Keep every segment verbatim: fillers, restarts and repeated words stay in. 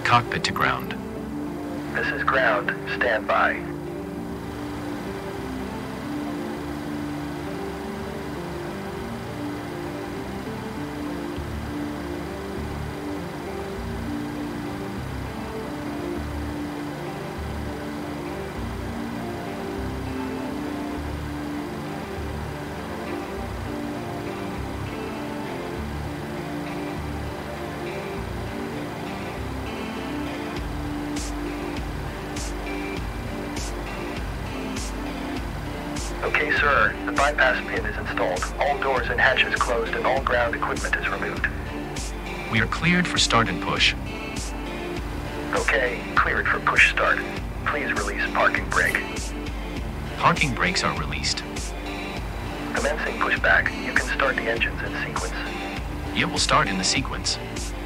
cockpit to ground. This is ground. Stand by. Okay, sir. The bypass pin is installed. All doors and hatches closed and all ground equipment is removed. We are cleared for start and push. Okay, cleared for push start. Please release parking brake. Parking brakes are released. Commencing pushback. You can start the engines in sequence. It will start in the sequence.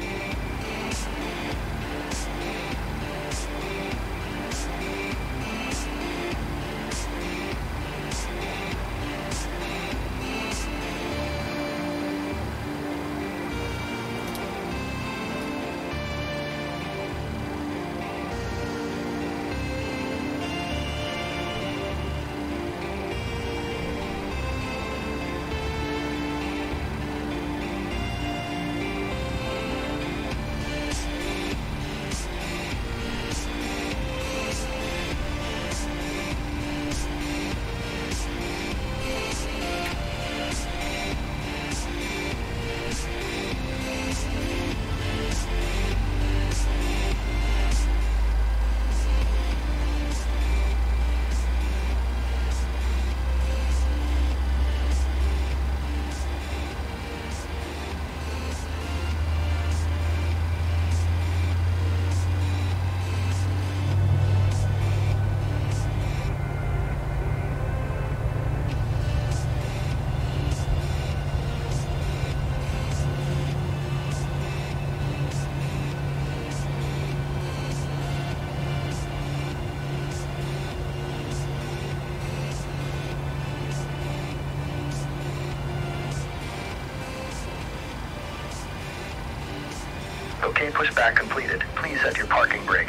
Okay, pushback completed. Please set your parking brake.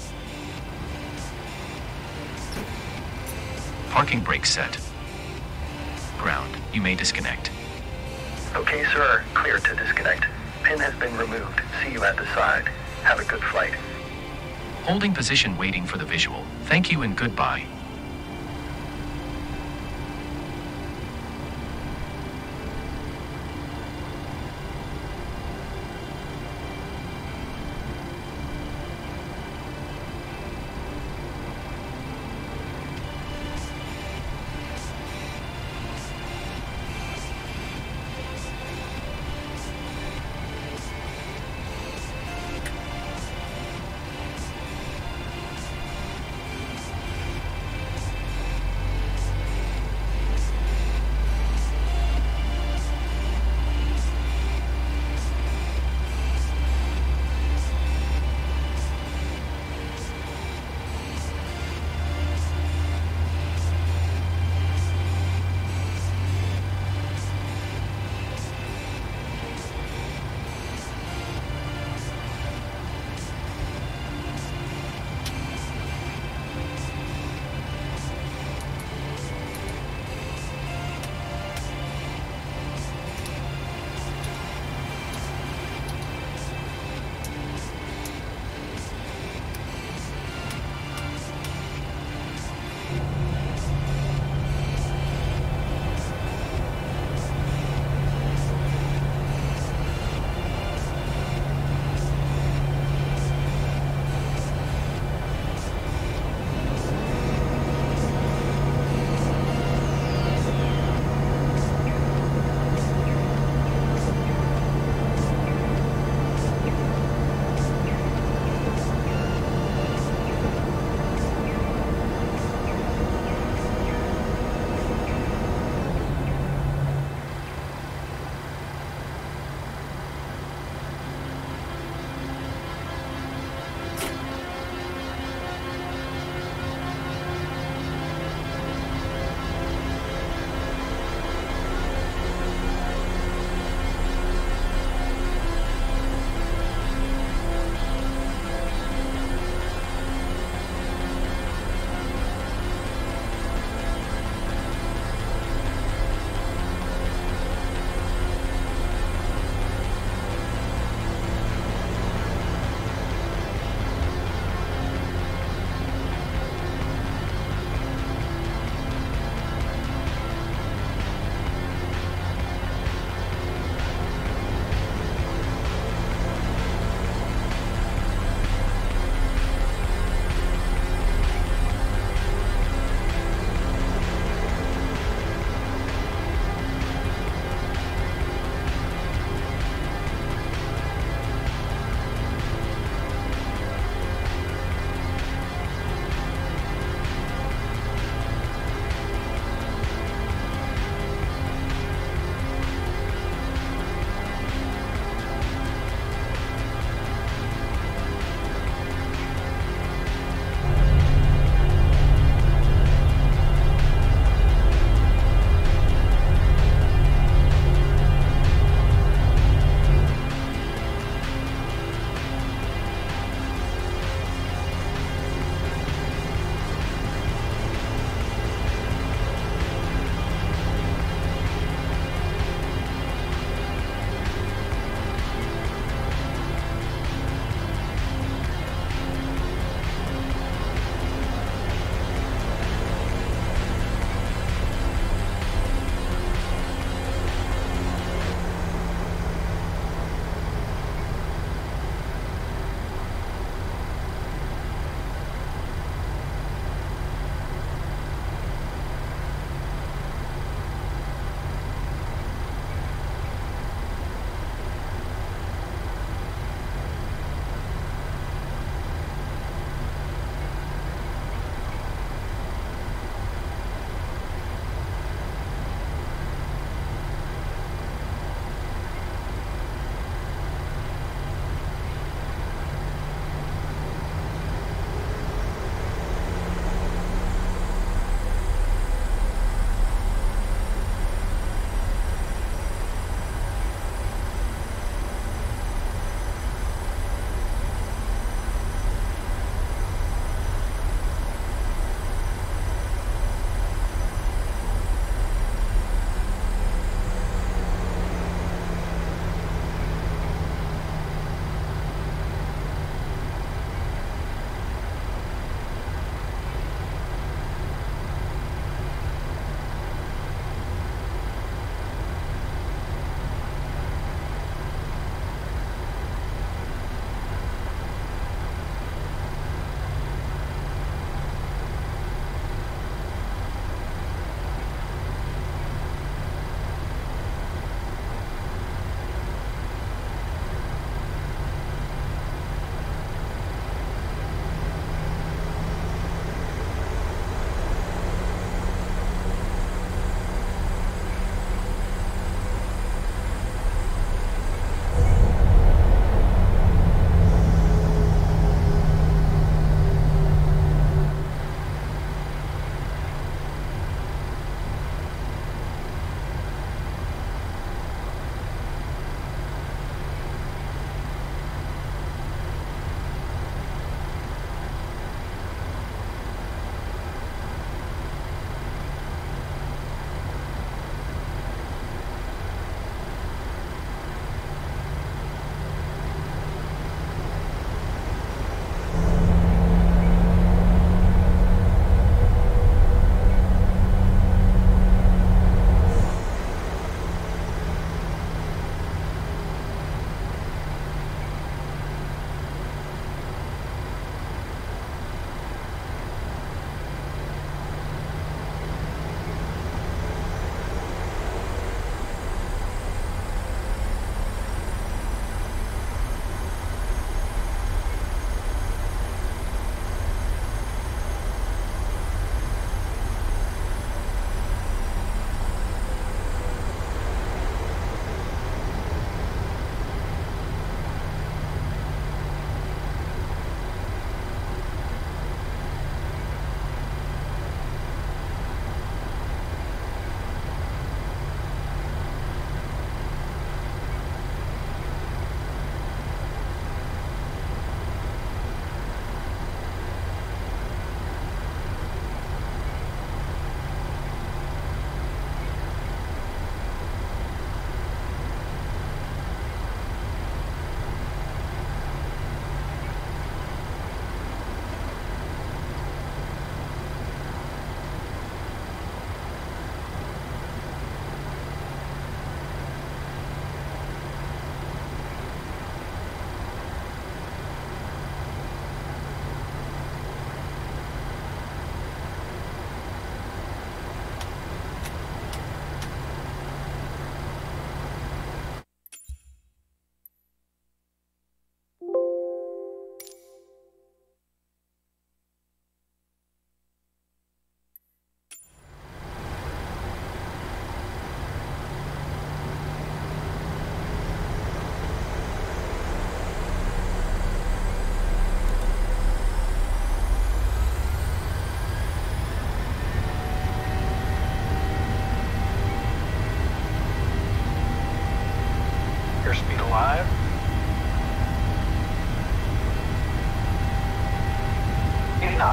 Parking brake set. Ground. You may disconnect. Okay, sir. Clear to disconnect. Pin has been removed. See you at the side. Have a good flight. Holding position waiting for the visual. Thank you and goodbye.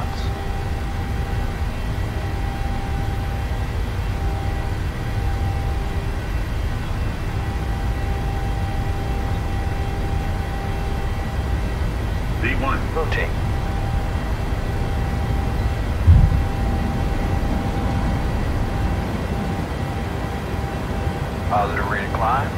knots. V one. Rotate. Positive rate of climb.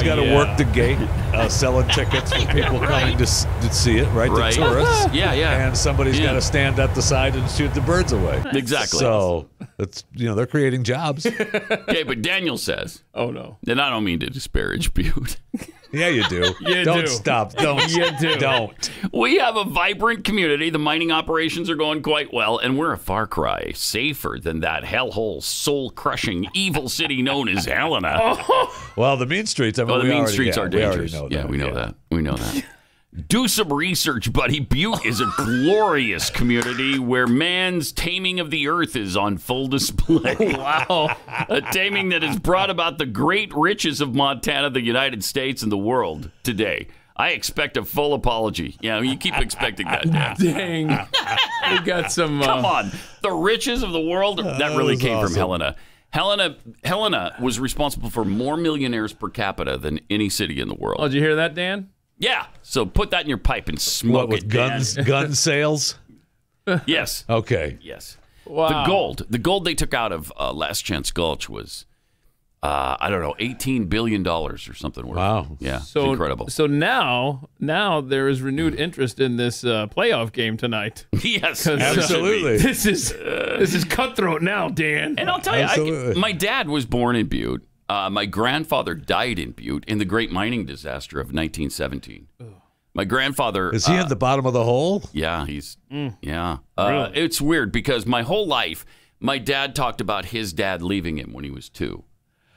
got to yeah. work the gate, uh, selling tickets for people Right. coming to s- to see it, right? Right. The tourists. Yeah, yeah. And somebody's Yeah. got to stand at the side and shoot the birds away. Exactly. So it's you know they're creating jobs. Okay, but Daniel says, Oh, no. and I don't mean to disparage Butte. Yeah, you do. You don't do. stop. Don't. You do. Don't. We have a vibrant community. The mining operations are going quite well, and we're a far cry safer than that hellhole, soul-crushing, evil city known as Helena. Well, the mean streets. I mean, Oh, the we mean already- streets yeah, are we already dangerous. know yeah, that, we know yeah. that. We know that. Do some research, buddy. Butte is a glorious community where man's taming of the earth is on full display. Wow. A taming that has brought about the great riches of Montana, the United States, and the world today. I expect a full apology. Yeah, you keep expecting that, Dan. Dang. We got some. Uh, Come on. The riches of the world, that really was came from awesome. Helena. Helena Helena was responsible for more millionaires per capita than any city in the world. Oh, did you hear that, Dan? Yeah, so put that in your pipe and smoke What with it, Dan. guns? Gun sales? Yes, Okay. yes. Wow. The gold, the gold they took out of uh, Last Chance Gulch was, uh, I don't know, eighteen billion dollars or something. Worth. Wow. Yeah, it's So incredible. So now, now there is renewed interest in this uh, playoff game tonight. Yes, 'Cause, uh, Absolutely. This is this is cutthroat now, Dan. And I'll tell you, I, Absolutely. my dad was born in Butte. Uh, my grandfather died in Butte in the Great Mining Disaster of nineteen seventeen. My grandfather Is he uh, at the bottom of the hole? Yeah, he's yeah. Uh, It's weird because my whole life, my dad talked about his dad leaving him when he was two,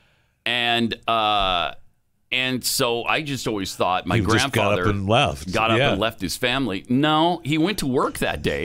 and uh, and so I just always thought my He just got grandfather up and left. got up Yeah. and left his family. No, he went to work that day.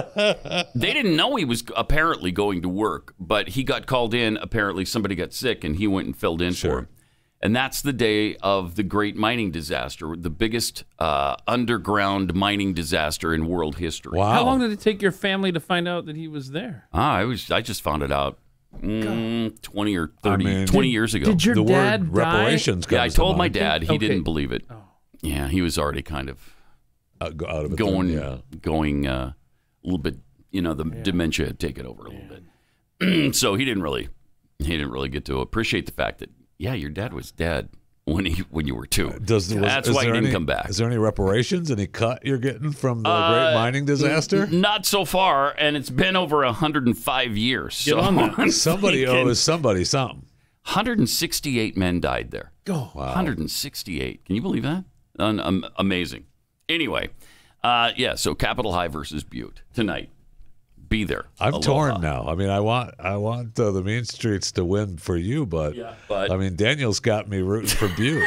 They didn't know he was apparently going to work, but he got called in. Apparently, somebody got sick, and he went and filled in Sure. for him. And that's the day of the Great Mining Disaster, the biggest uh, underground mining disaster in world history. Wow. How long did it take your family to find out that he was there? Ah, I was I just found it out mm, twenty or thirty, I mean- twenty years ago. Did your the dad word die? reparations yeah, I comes to told my mind. dad. He Okay. didn't believe it. Yeah, he was already kind of Uh, go out of it going, then, yeah. going uh, a little bit. You know, the dementia had taken over a little bit, so he didn't really, he didn't really get to appreciate the fact that yeah, your dad was dead when he when you were two. Does was, That's is why he there didn't any- come back. Is there any reparations? Any cut you're getting from the Uh, great mining disaster? Not so far, and it's been over one hundred five years. Get so on that. I'm Somebody thinking owes somebody something. one hundred sixty-eight men died there. Go. one hundred sixty-eight. Can you believe that? Un- um, amazing. Anyway, uh, yeah. So Capitol High versus Butte tonight. Be there. I'm Aloha. torn now. I mean, I want I want uh, the mean streets to win for you, but, Yeah, but- I mean, Daniel's got me rooting for Butte.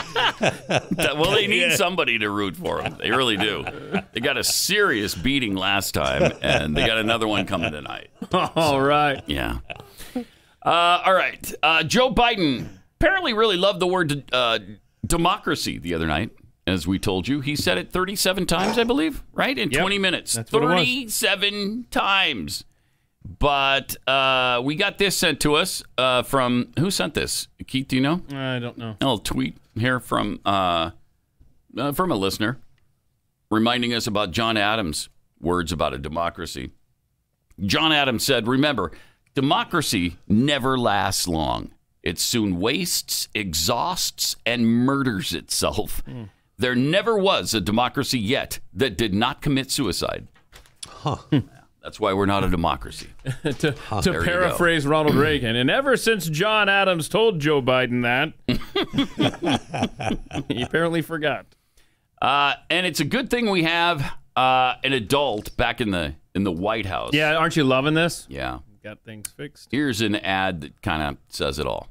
Well, they need somebody to root for them. They really do. They got a serious beating last time, and they got another one coming tonight. All right. Yeah. Uh, all right. Uh, Joe Biden apparently really loved the word uh, democracy the other night, as we told you. He said it thirty-seven times, I believe, right? In Yep. twenty minutes. That's what it was. thirty-seven times. But uh, we got this sent to us uh, from, who sent this? Keith, do you know? I don't know. A little tweet here from uh, uh, from a listener reminding us about John Adams' words about a democracy. John Adams said, remember, democracy never lasts long. It soon wastes, exhausts, and murders itself. Mm. There never was a democracy yet that did not commit suicide. Huh. That's why we're not a democracy. to to There you go. paraphrase Ronald Reagan, and ever since John Adams told Joe Biden that, he apparently forgot. Uh, and it's a good thing we have uh, an adult back in the in the White House. Yeah, aren't you loving this? Yeah. Got things fixed. Here's an ad that kind of says it all.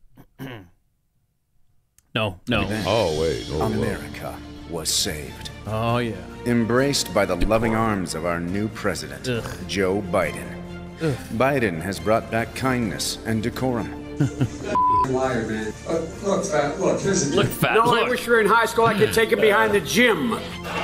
No, no. Oh, wait. Oh, whoa. America was saved. Oh yeah. Embraced by the loving arms of our new president, Ugh. Joe Biden. Biden has brought back kindness and decorum. Liar, man. Uh, look, fat. Look, here's the Look, fat. No, look. I wish we were in high school. I could take him behind the gym.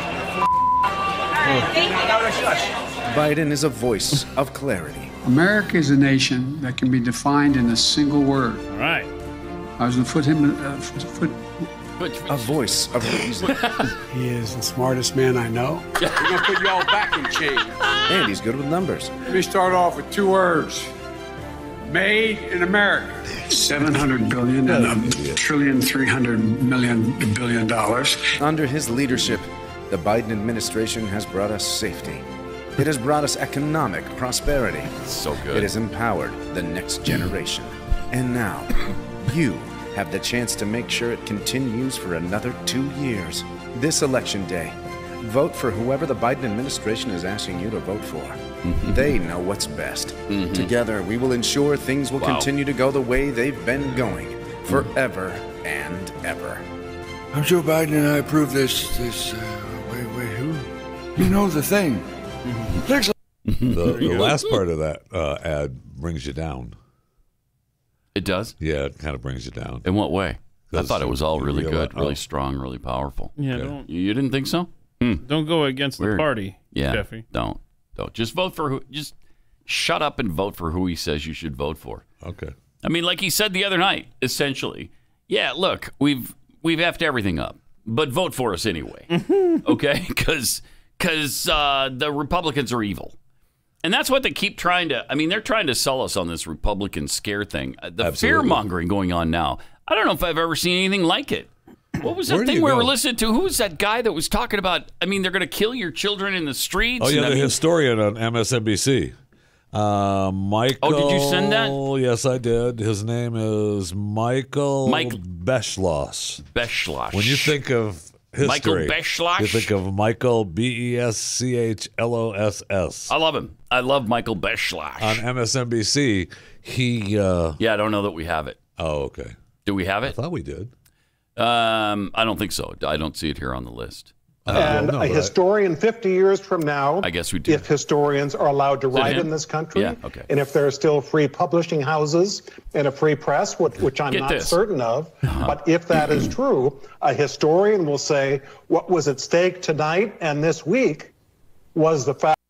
Biden is a voice of clarity. America is a nation that can be defined in a single word. All right. I was going to put him. Uh, f- foot. A voice of reason. He is the smartest man I know. We're gonna put you all back in chains. And he's good with numbers. Let me start off with two words: Made in America. seven hundred billion and a trillion three hundred million billion dollars. Under his leadership, the Biden administration has brought us safety. It has brought us economic prosperity. So good. It has empowered the next generation. And now, you have the chance to make sure it continues for another two years. This election day, vote for whoever the Biden administration is asking you to vote for. Mm-hmm. They know what's best. Mm-hmm. Together, we will ensure things will wow. continue to go the way they've been going forever and ever. I'm Joe Biden, and I approve this. This. Uh, wait, wait, who? You know the thing. the the last part of that uh, ad brings you down. It does? Yeah, it kind of brings you down. In what way? I thought it was all really realize- good, really oh. strong, really powerful. Yeah, Okay. don't You, you didn't think so? Hmm. don't go against the Weird. party, Yeah. Jeffy. Don't. Don't. Just vote for who. Just shut up and vote for who he says you should vote for. Okay. I mean, like he said the other night, essentially. Yeah, look, we've we've effed everything up, but vote for us anyway. Okay? Because because uh, the Republicans are evil. And that's what they keep trying to, I mean, they're trying to sell us on this Republican scare thing. Uh, The Absolutely. fear-mongering going on now, I don't know if I've ever seen anything like it. What was that Where do thing you we go? were listening to? Who was that guy that was talking about, I mean, they're going to kill your children in the streets? Oh, yeah, and I the mean, historian on M S N B C. Uh, Michael. Oh, did you send that? Yes, I did. His name is Michael Mike- Beschloss. Beschloss. When you think of history, Michael Beschloss? you think of Michael B E S C H L O S S. I love him. I love Michael Beschloss. On M S N B C, he. Uh, yeah, I don't know that we have it. oh, okay. Do we have I it? thought we did. Um, I don't think so. I don't see it here on the list. And no, a but I- historian fifty years from now, I guess we do. if historians are allowed to Is it write him? in this country, Yeah, okay. and if there are still free publishing houses and a free press, which, which I'm Get not this. certain of, but if that is true, a historian will say what was at stake tonight and this week was the fact.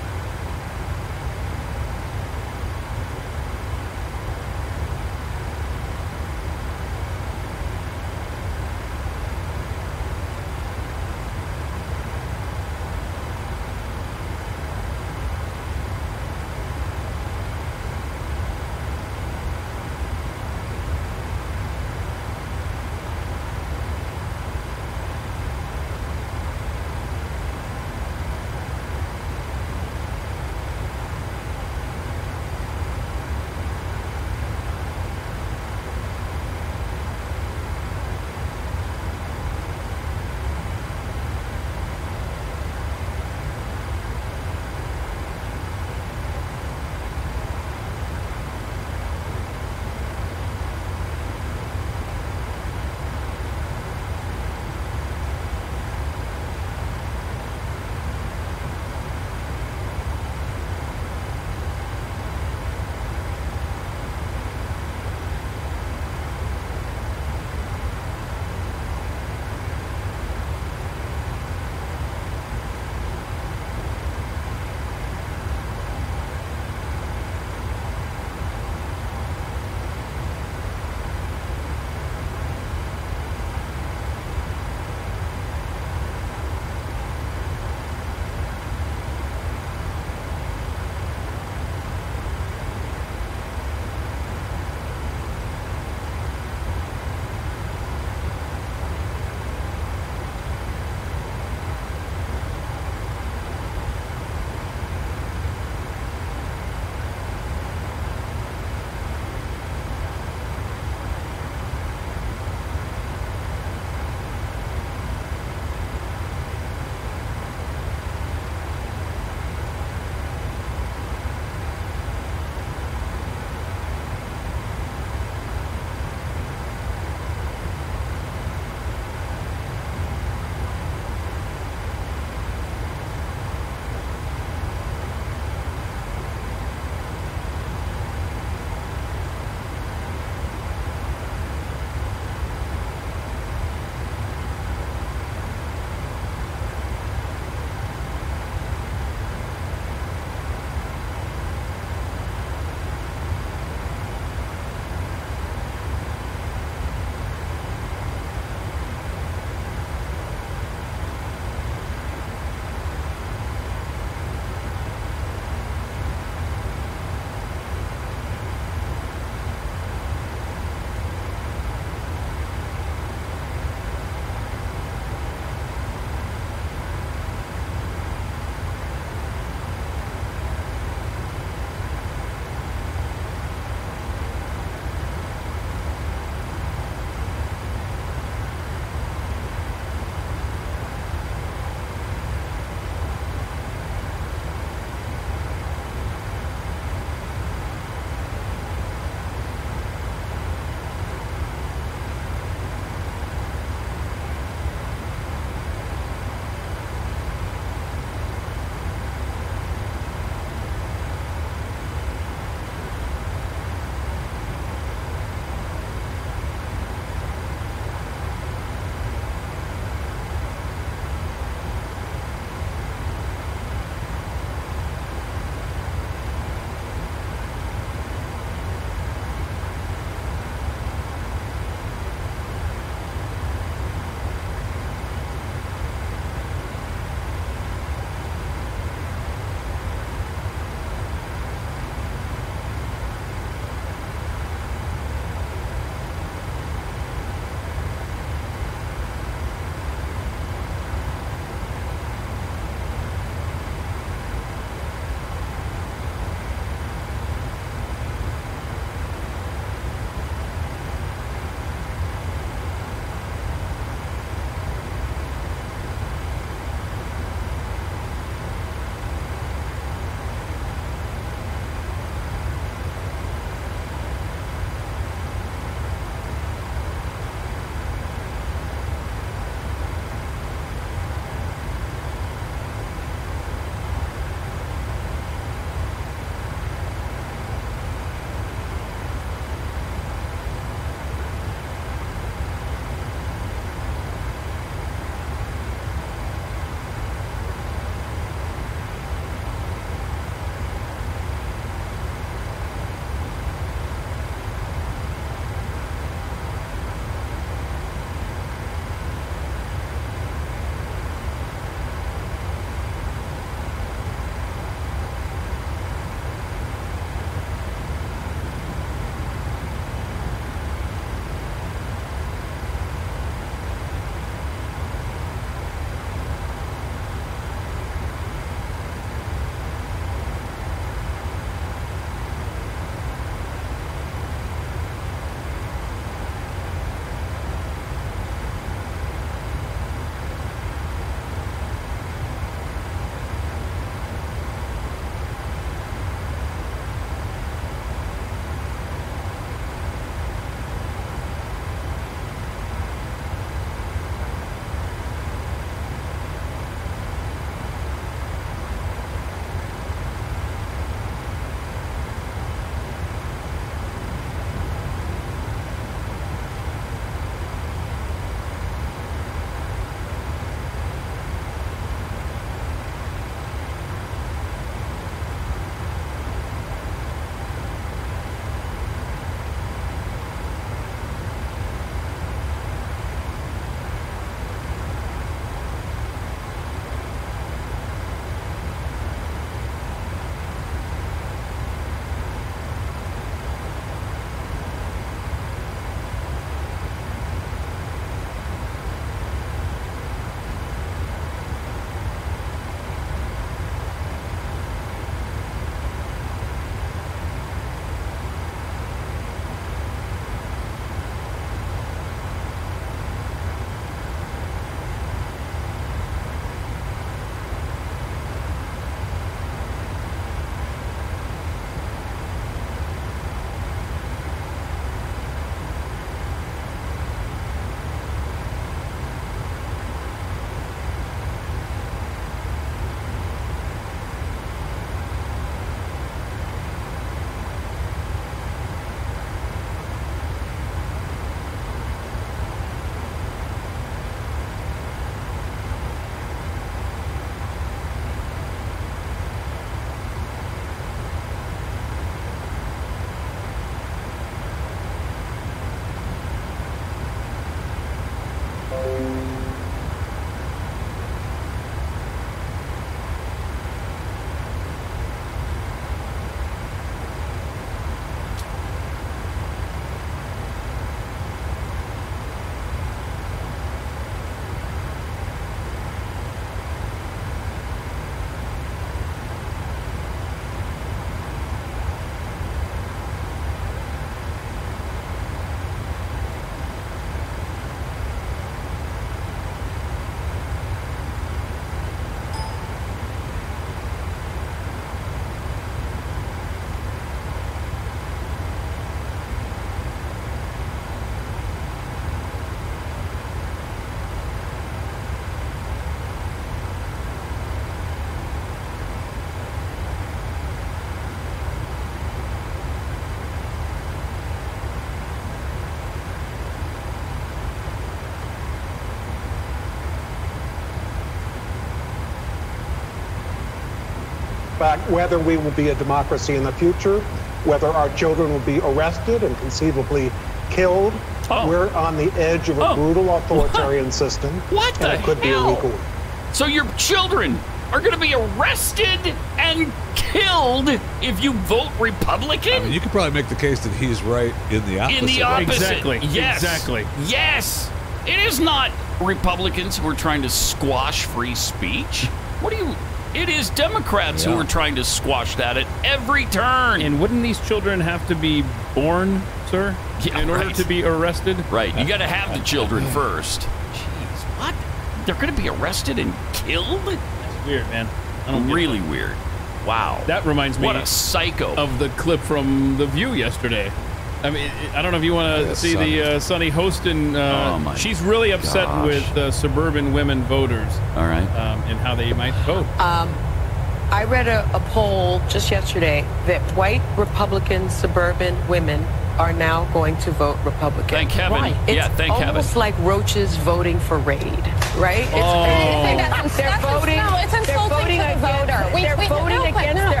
fact, whether we will be a democracy in the future, whether our children will be arrested and conceivably killed, Oh. we're on the edge of a Oh. brutal authoritarian what? system. What and the it could hell? be illegal. So your children are going to be arrested and killed if you vote Republican? I mean, you could probably make the case that he's right in the opposite. In the opposite. Exactly. Yes. Exactly. Yes. It is not Republicans who are trying to squash free speech. What do you... It is Democrats Yeah. who are trying to squash that at every turn. And wouldn't these children have to be born, sir, Yeah, in order right. to be arrested? Right. You got to have the children first. Jeez, what? They're going to be arrested and killed? That's weird, man. I don't get Really weird. Wow. That reminds me What a psycho. of the clip from The View yesterday. I mean, I don't know if you want to Yeah, see Sonny. the uh, Sonny Hostin. Uh, Oh, my she's really upset gosh. with uh, suburban women voters All right. um, and how they might vote. Um, I read a, a poll just yesterday that white Republican suburban women are now going to vote Republican. Thank heaven. Right. It's Yeah, thank heaven. almost like roaches voting for Raid, right? It's, Oh. it's- they're That's- voting. no, it's they're insulting voting to the against, voter. We- they're we- voting no, but against no. their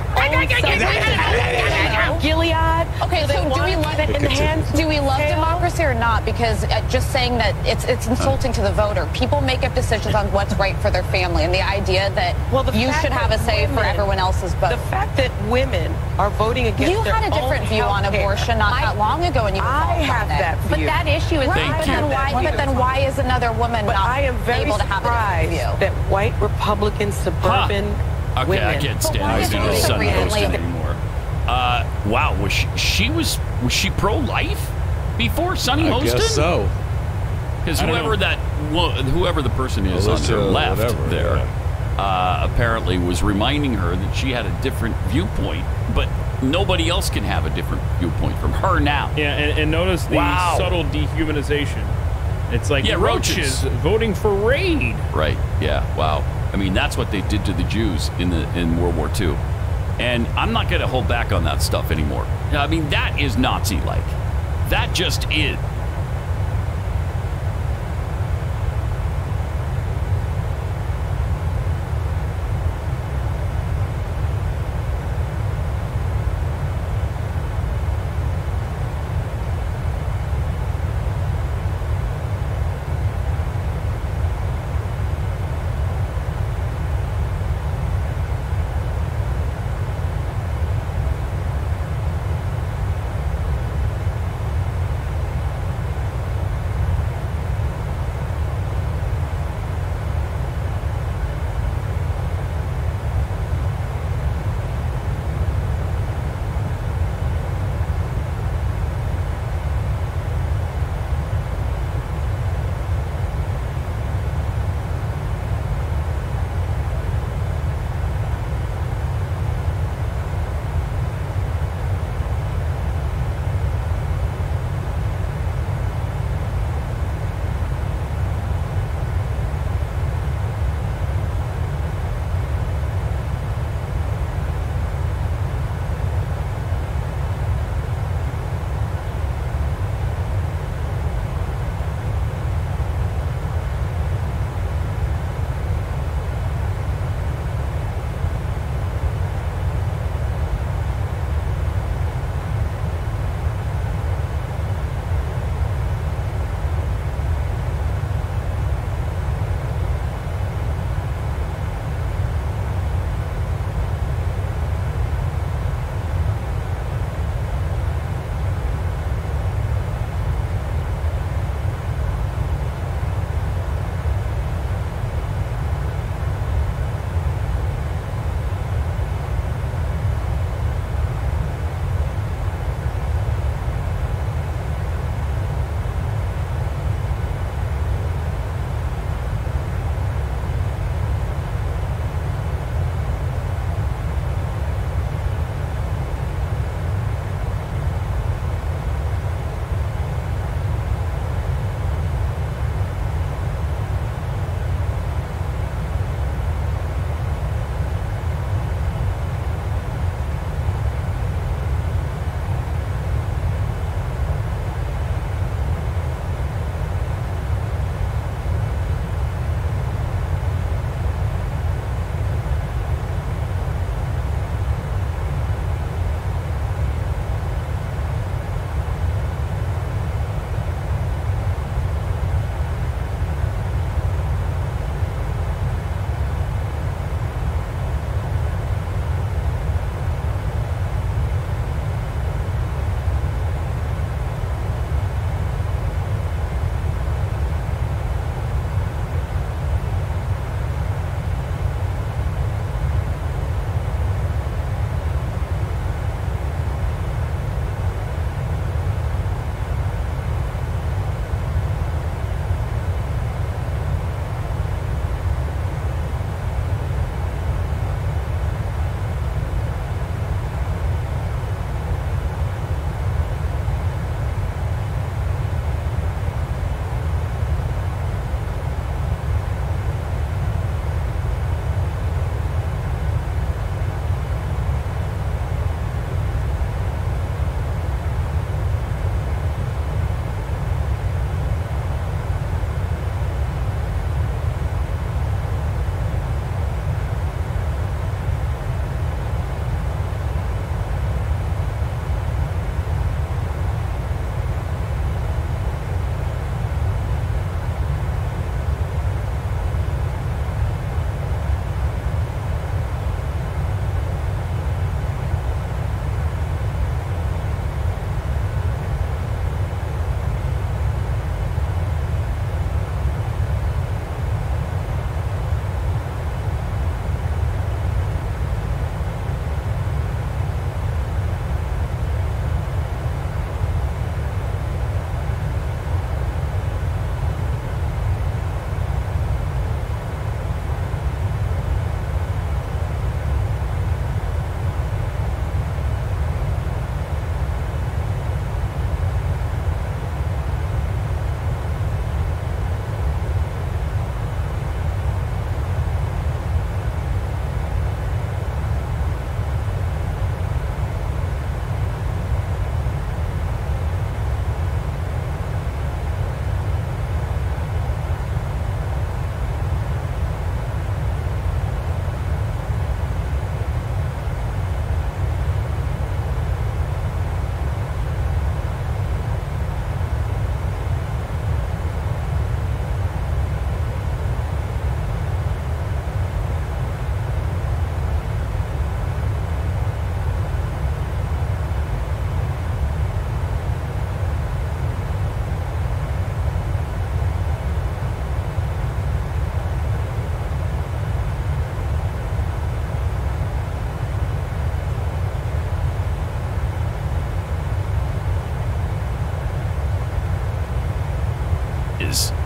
own Gilead. Okay, they so do want we to love keep it in the hands do we love tail? democracy or not? Because uh, just saying that it's it's insulting to the voter. People make up decisions on what's right for their family, and the idea that Well, the you fact should have a that say for women- everyone else's vote. The fact that women are voting against You their had a different own view on healthcare. abortion not that long ago, and you were I called have on it. that But view. that issue is Thank but you. then why? That But then view. why is another woman But not I am very able to have a surprised different view? that white Republican suburban Okay, women. I can't stand why listening to is it Sonny recently- Hostin anymore. Uh, wow, was she, she was was she pro-life before Sonny I Hostin? guess so. Because I don't whoever know. that wo- whoever the person is on Alicia, her left whatever, there, yeah. uh, apparently was reminding her that she had a different viewpoint, but nobody else can have a different viewpoint from her now. Yeah, and, and notice the Wow. subtle dehumanization. It's like Yeah, roaches. roaches voting for Raid. Right. Yeah. Wow. I mean, that's what they did to the Jews in the in World War Two. And I'm not going to hold back on that stuff anymore. I mean, that is Nazi-like. That just is.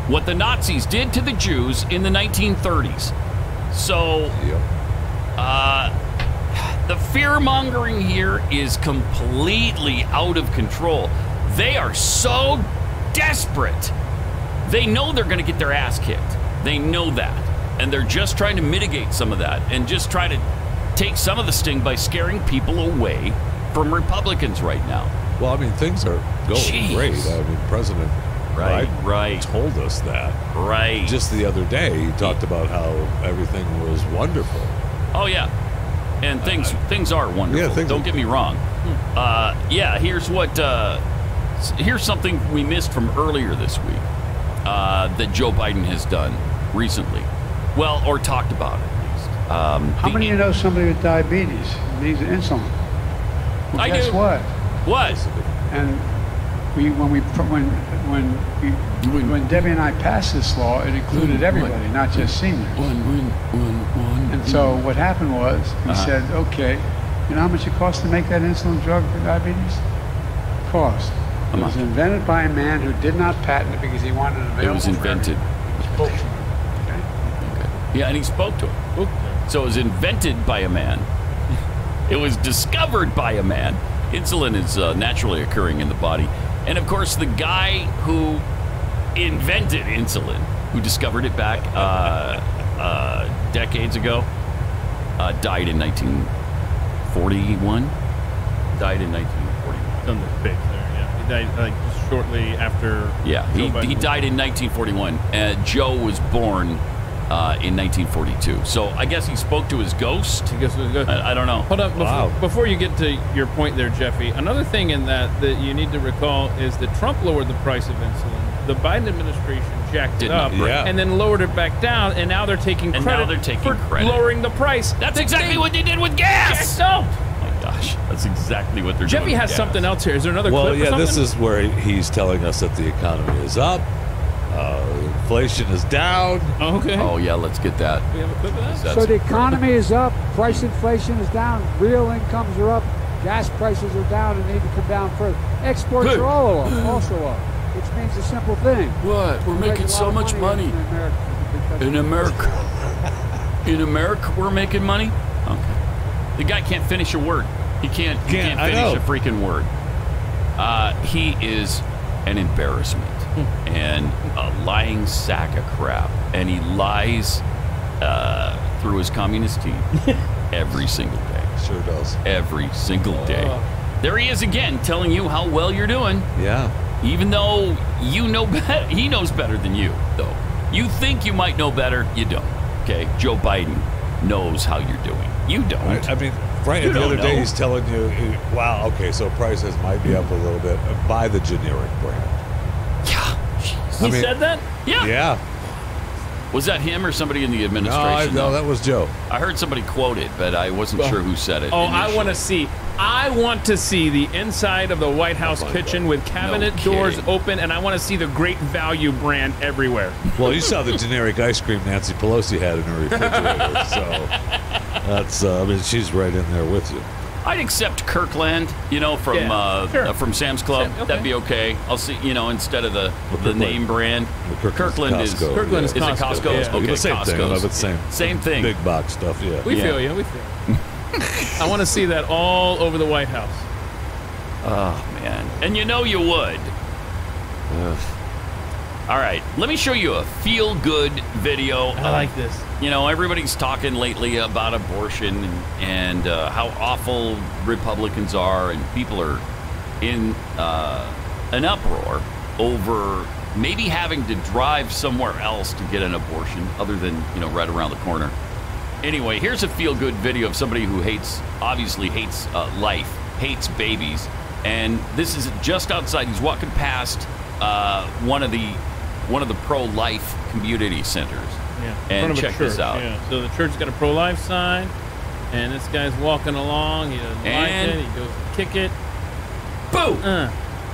what the Nazis did to the Jews in the nineteen thirties. So, uh, the fear-mongering here is completely out of control. They are so desperate. They know they're going to get their ass kicked. They know that. And they're just trying to mitigate some of that and just try to take some of the sting by scaring people away from Republicans right now. Well, I mean, things are going Jeez. great. I mean, President Right, Biden right. told us that. Right. Just the other day, he talked about how everything was wonderful. Oh, yeah. And things uh, things are wonderful. Yeah, things Don't are, get me wrong. Uh, yeah, here's what... Uh, here's something we missed from earlier this week uh, that Joe Biden has done recently. Well, or talked about at least. Um, How many of you know somebody with diabetes who needs insulin? Well, I guess do. what? What? And we, when we, when, when, we, when Debbie and I passed this law, it included everybody, not just seniors. One, one, one, one. And so what happened was, we Uh-huh. said, okay, you know how much it costs to make that insulin drug for diabetes? Cost. It was invented by a man who did not patent it because he wanted it available. It was invented. For everyone. Okay. Yeah, and he spoke to him. So it was invented by a man. It was discovered by a man. Insulin is uh, naturally occurring in the body. And of course, the guy who invented insulin, who discovered it back uh, uh, decades ago, uh, died in nineteen forty-one. Died in nineteen forty-one. Done the big there, yeah. He died like just shortly after. Yeah, he, he died in nineteen forty-one. Uh, Joe was born uh, in nineteen forty-two. So I guess he spoke to his ghost. I guess it was good. I, I don't know. Hold up, before, Wow. before you get to your point there, Jeffy, another thing in that that you need to recall is that Trump lowered the price of insulin. The Biden administration jacked Did it up not, yeah. and then lowered it back down, and now they're taking And credit now they're taking for credit. lowering the price. That's They- exactly they what they did with gas. jacked up. Oh my gosh, that's exactly what they're Jeffy doing. has with something gas. else here. Is there another Well, clip or yeah, something? this is where he's telling us that the economy is up, uh, inflation is down. Oh, okay. Oh yeah, let's get that. We have a clip of that? That's- So the economy is up, price inflation is down, real incomes are up, gas prices are down and need to come down further. Exports Hey. are all up, also up, which means a simple thing. What? We're We make making a lot so of much money. In America. because- In America. In America, we're making money? Okay. The guy can't finish a word. He can't, he Can't, can't I finish know. a freaking word. Uh, he is an embarrassment and a lying sack of crap. And he lies uh, through his communist teeth every single day. Sure does. Every single day. There he is again, telling you how well you're doing. Yeah. Even though you know better, he knows better than you, though. You think you might know better, you don't. Okay, Joe Biden knows how you're doing. You don't. I, I mean, right. You And the don't other day know. he's telling you, he- wow, okay, so prices might be up a little bit. Buy the generic brand. He I mean- said that? Yeah. Yeah. Was that him or somebody in the No, administration? I, no, though? that was Joe. I heard somebody quote it, but I wasn't Well, sure who said it. Oh, I initially. want to see. I want to see the inside of the White House kitchen with cabinet No doors kidding. open, and I want to see the Great Value brand everywhere. Well, you saw the generic ice cream Nancy Pelosi had in her refrigerator, so that's. Uh, I mean, she's right in there with you. I'd accept Kirkland, you know, from Yeah, uh, sure. uh, from Sam's Club. Sam- okay. That'd be okay. I'll see, you know, instead of the the Kirkland. name brand. Kirkland's Kirkland is Costco, Kirkland is is it Costco, Costco? yeah. Okay, the same thing. Costco's. But same. Same thing. Big box stuff. Yeah. We Yeah. feel you. We feel you. I want to see that all over the White House. Oh man, and you know you would. Ugh. All right, let me show you a feel-good video. I like this. You know, everybody's talking lately about abortion and, and uh, how awful Republicans are, and people are in uh, an uproar over maybe having to drive somewhere else to get an abortion other than, you know, right around the corner. Anyway, here's a feel-good video of somebody who hates, obviously hates uh, life, hates babies, and this is just outside. He's walking past uh, one of the one of the pro-life community centers. Yeah. in And front of a check this church, out. Yeah. So the church's got a pro-life sign, and this guy's walking along. He doesn't And- like it. He goes to kick it. Boom! Uh.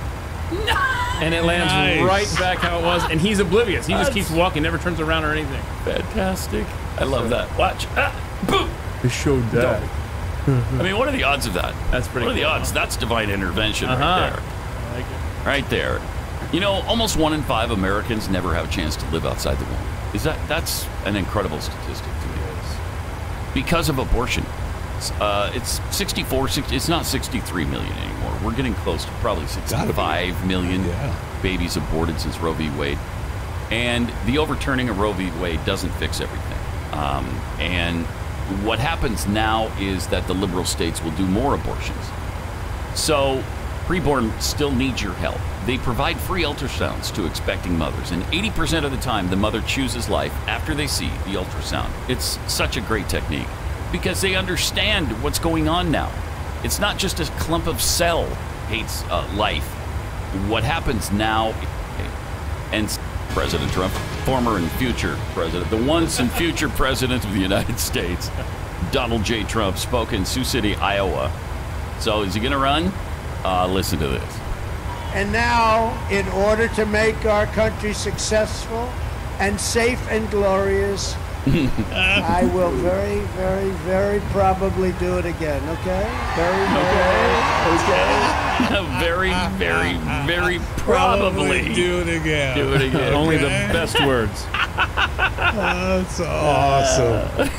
And it lands Nice. right back how it was, and he's oblivious. He just That's- keeps walking, never turns around or anything. Fantastic. I love that. Watch. Ah, boom! It showed that. I mean, what are the odds of that? That's pretty What are the cool, odds? huh? That's divine intervention Uh-huh. right there. I like it. Right there. You know, almost one in five Americans never have a chance to live outside the womb. Is that that's an incredible statistic to me? Because of abortion. Uh, it's sixty-four, sixty, it's not sixty-three million anymore. We're getting close to probably sixty-five million Yeah. babies aborted since Roe v. Wade. And the overturning of Roe v. Wade doesn't fix everything. Um, and what happens now is that the liberal states will do more abortions. So preborn still needs your help. They provide free ultrasounds to expecting mothers, and eighty percent of the time the mother chooses life after they see the ultrasound. It's such a great technique because they understand what's going on now. It's not just a clump of cell hates uh, life. What happens now, and President Trump, former and future president, the once and future president of the United States, Donald J. Trump, spoke in Sioux City, Iowa. So is he going to run? Uh, listen to this. And now, in order to make our country successful and safe and glorious, I will very, very, very probably do it again, okay? Very, very, okay. Very, very, very probably. Probably do it again. Do it again. Only the best words. That's awesome.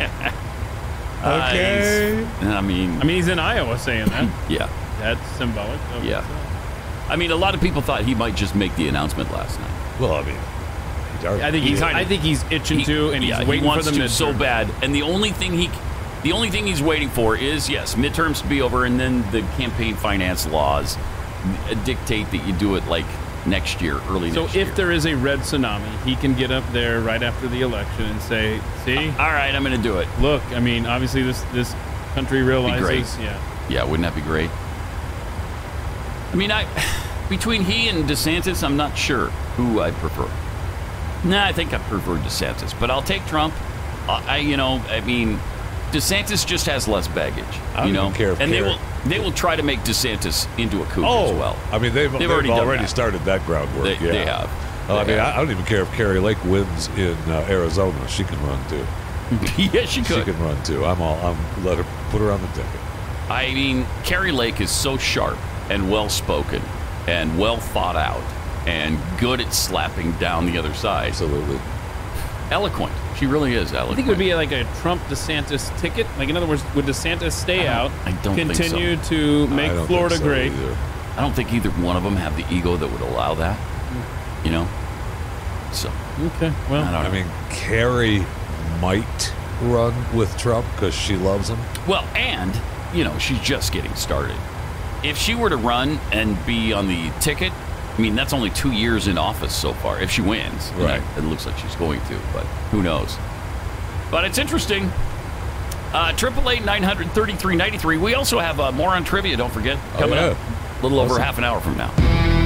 Okay. Uh, I mean, I mean, he's in Iowa saying that. Yeah. That's symbolic. Of Yeah. itself. I mean, a lot of people thought he might just make the announcement last night. Well, I mean, I think he's. I think he's itching He- to, and he's yeah, waiting he wants for the to midterm. so bad. And the only thing he, the only thing he's waiting for is yes, midterms to be over, and then the campaign finance laws dictate that you do it like next year, early So next if year. there is a red tsunami, he can get up there right after the election and say, "See, all right, I'm going to do it." Look, I mean, obviously this this country Be realizes, great. yeah, Yeah, wouldn't that be great? I mean, I between he and DeSantis, I'm not sure who I prefer. Nah, I think I prefer DeSantis, but I'll take Trump. I, I you know, I mean, DeSantis just has less baggage. I don't you know, even care if and they Kerry- will they will try to make DeSantis into a kook Oh, as well. I mean, they've, they've, already, already, done that. started that groundwork. They, yeah. they have. Oh, I They mean, have. I, I don't even care if Carrie Lake wins in uh, Arizona. She can run too. Yeah, she could. She can run too. I'm all. I'm let her put her on the ticket. I mean, Carrie Lake is so sharp and well spoken and well thought out and good at slapping down the other side. Absolutely. Eloquent. She really is eloquent. I think it would be like a Trump DeSantis ticket. Like, in other words, would DeSantis stay out, I don't think so. continue to make I don't Florida think so great? either. I don't think either one of them have the ego that would allow that. You know? So. Okay. Well, I don't know. I mean, Carrie might run with Trump because she loves him. Well, and, you know, she's just getting started. If she were to run and be on the ticket, I mean, that's only two years in office so far, if she wins. Right. It looks like she's going to, but who knows? But it's interesting. Uh, triple eight nine hundred thirty-three ninety-three. We also have uh, more on trivia, don't forget, Oh, coming yeah. up a little over Awesome. half an hour from now.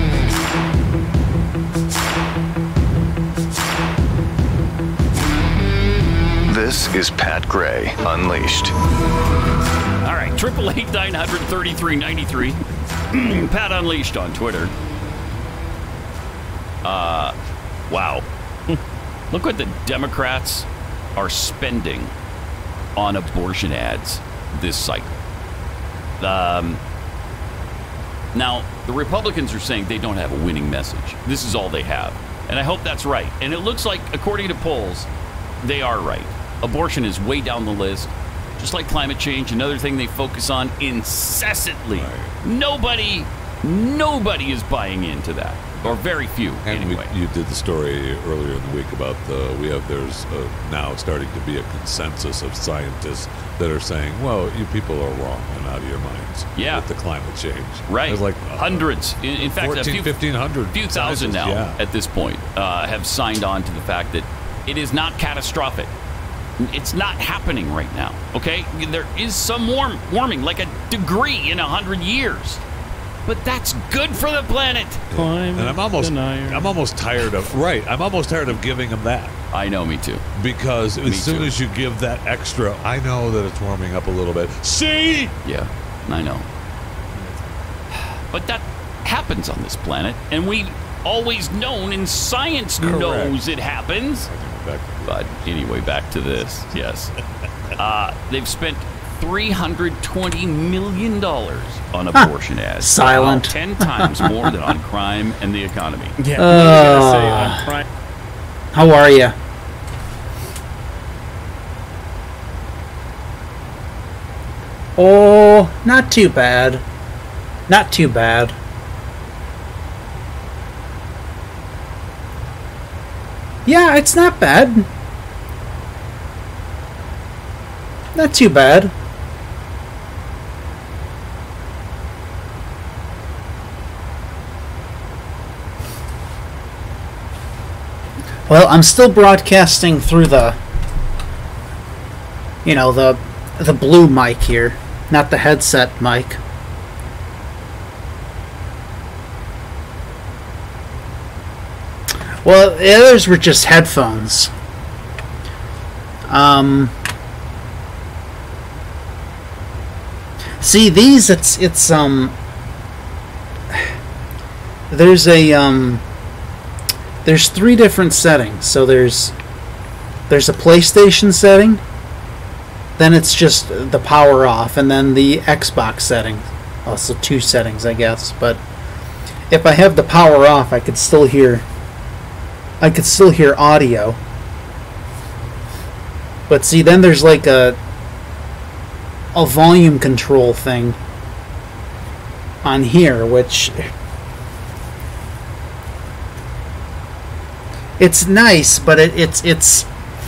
This is Pat Gray Unleashed. All right, triple eight nine hundred thirty-three ninety-three. Pat Unleashed on Twitter. Uh, wow. Look what the Democrats are spending on abortion ads this cycle. Um, now, the Republicans are saying they don't have a winning message. This is all they have. And I hope that's right. And it looks like, according to polls, they are right. Abortion is way down the list. Just like climate change, another thing they focus on incessantly. Right. Nobody, nobody is buying into that. Or very few, And anyway. we, you did the story earlier in the week about the we have there's uh, now starting to be a consensus of scientists that are saying, well, you people are wrong and out of your minds Yeah. with the climate change. Right. There's like uh, hundreds. In, in fact, a fourteen, few, fifteen hundred few thousand now scientists, yeah. at this point uh, have signed on to the fact that it is not catastrophic. It's not happening right now. Okay, there is some warm, warming, like a degree in a hundred years, but that's good for the planet. Climate And I'm almost denier. I'm almost tired of right. I'm almost tired of giving them that. I know, me too. Because Me as soon too. as you give that extra, I know that it's warming up a little bit. See? Yeah, I know. But that happens on this planet, and we've always known, and science Correct. knows it happens. But anyway, back to this. Yes. Uh, they've spent three hundred twenty million dollars on abortion ads. Silent. About ten times more than on crime and the economy. Yeah, Uh, I was gonna say on crime. How are you? Oh, not too bad. Not too bad. Yeah, it's not bad. Not too bad. Well, I'm still broadcasting through the, you know, the the blue mic here, not the headset mic. Well, the others were just headphones. Um, see, these, it's, it's, um, there's a, um, there's three different settings. So there's, there's a PlayStation setting, then it's just the power off, and then the Xbox setting. Also two settings, I guess, but if I have the power off, I could still hear I could still hear audio. But see, then there's like a a volume control thing on here, which it's nice, but it, it's it's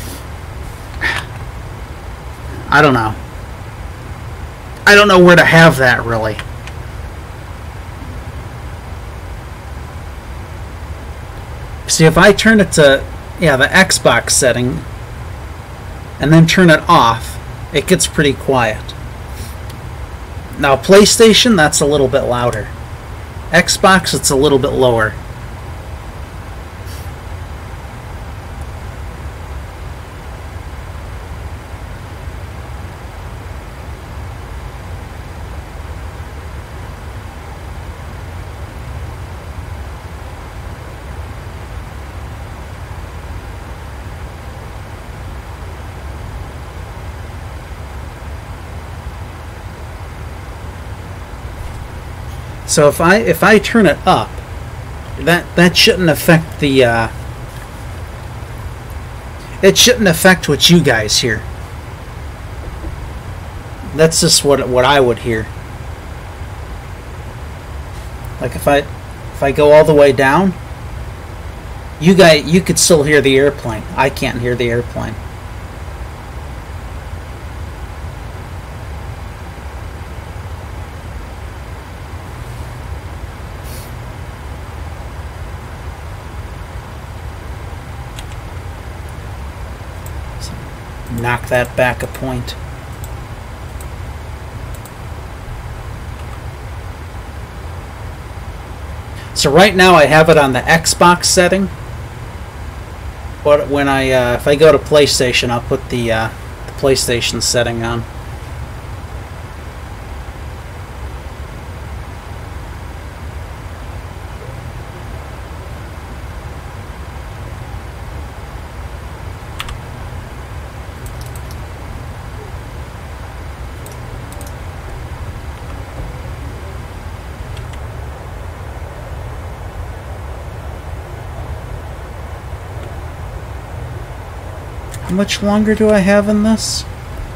I don't know. I don't know where to have that really. See, if I turn it to, yeah, the Xbox setting, and then turn it off, it gets pretty quiet. Now, PlayStation, that's a little bit louder. Xbox, it's a little bit lower. So if I if I turn it up, that that shouldn't affect the. Uh, it shouldn't affect what you guys hear. That's just what what I would hear. Like if I if I go all the way down, you guys you could still hear the airplane. I can't hear the airplane. Knock that back a point. So right now I have it on the Xbox setting, but when I uh, if I go to PlayStation, I'll put the, uh, the PlayStation setting on. How much longer do I have in this?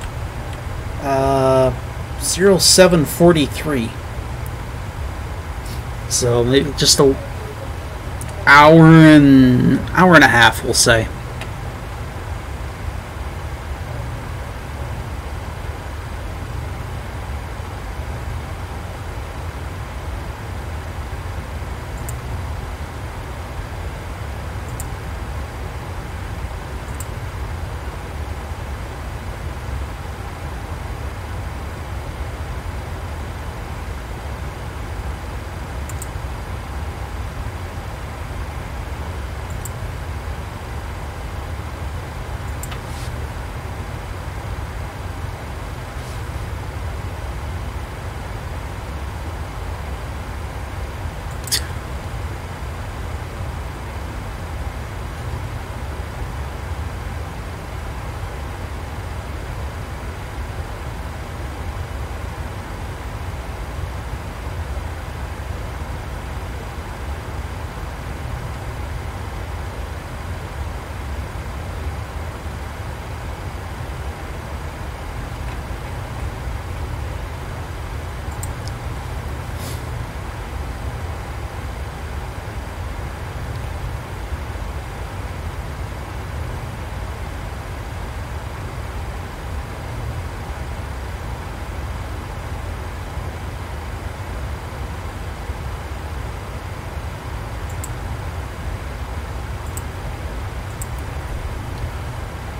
Uh, zero seven forty-three. So maybe just a hour and hour and a half, we'll say.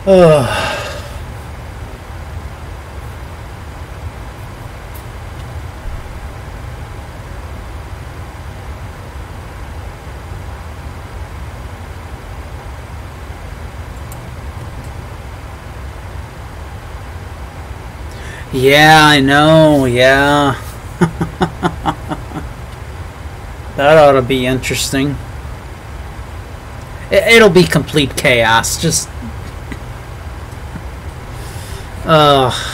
Ugh. Yeah, I know, yeah. That ought to be interesting. It, it'll be complete chaos, just... Ugh.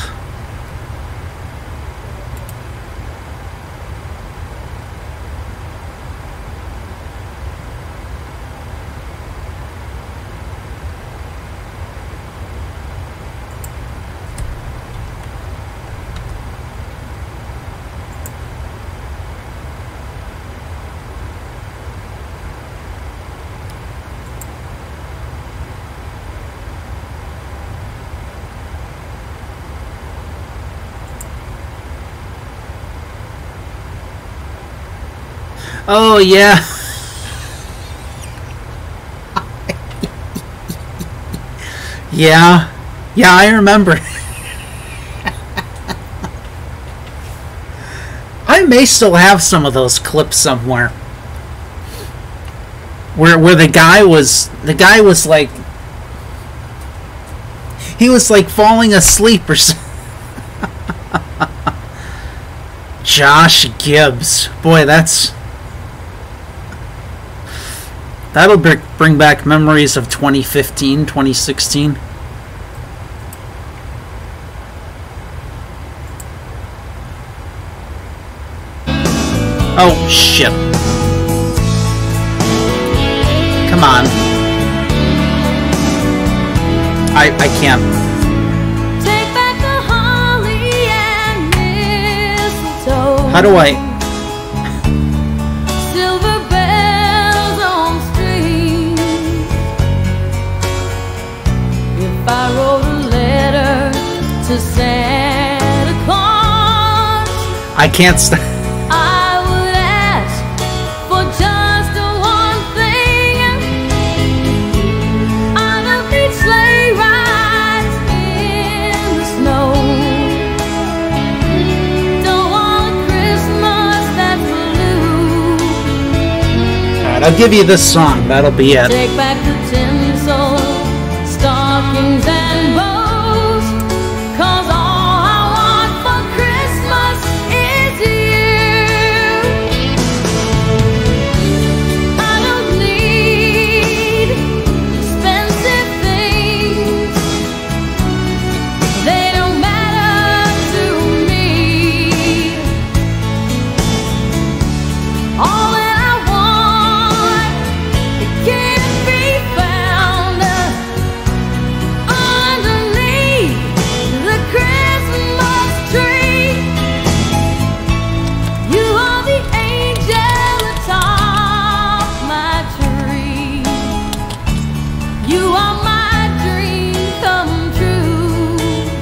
Oh, yeah. Yeah. Yeah, I remember. I may still have some of those clips somewhere. Where where the guy was the guy was like he was like falling asleep or something. Josh Gibbs. Boy, that's That'll bring back memories of twenty fifteen, twenty sixteen. Oh, shit. Come on. I, I can't. Take back the holly and mistletoe. How do I... I wrote a letter to Santa Claus. I can't stop. I would ask for just one thing. I love each sleigh rides in the snow. Don't want a Christmas that's blue. Alright, I'll give you this song. That'll be it. Take back the tinsel, stockings and bows, 'cause all I want for Christmas is you. I don't need expensive things, they don't matter to me. All that I want, it can't be found underneath the Christmas tree. You are the angel atop my tree. You are my dream come true.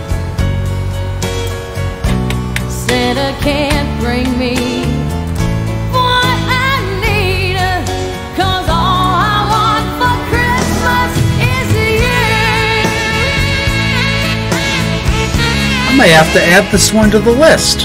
Santa can't bring me what I need, 'cause all I want for Christmas is you. I may have to add this one to the list.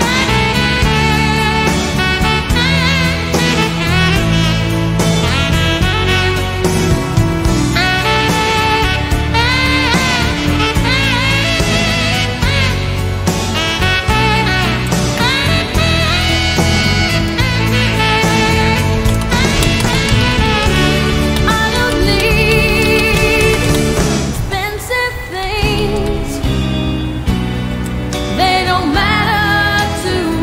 I don't need expensive things, they don't matter to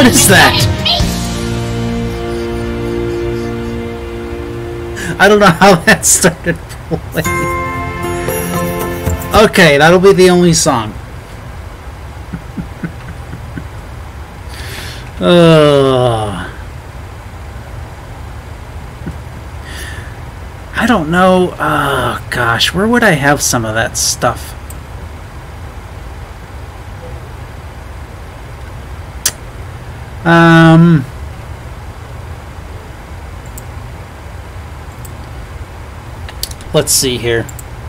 What is that? I don't know how that started playing. Okay, that'll be the only song. uh, I don't know. Oh, gosh. Where would I have some of that stuff? Um... Let's see here.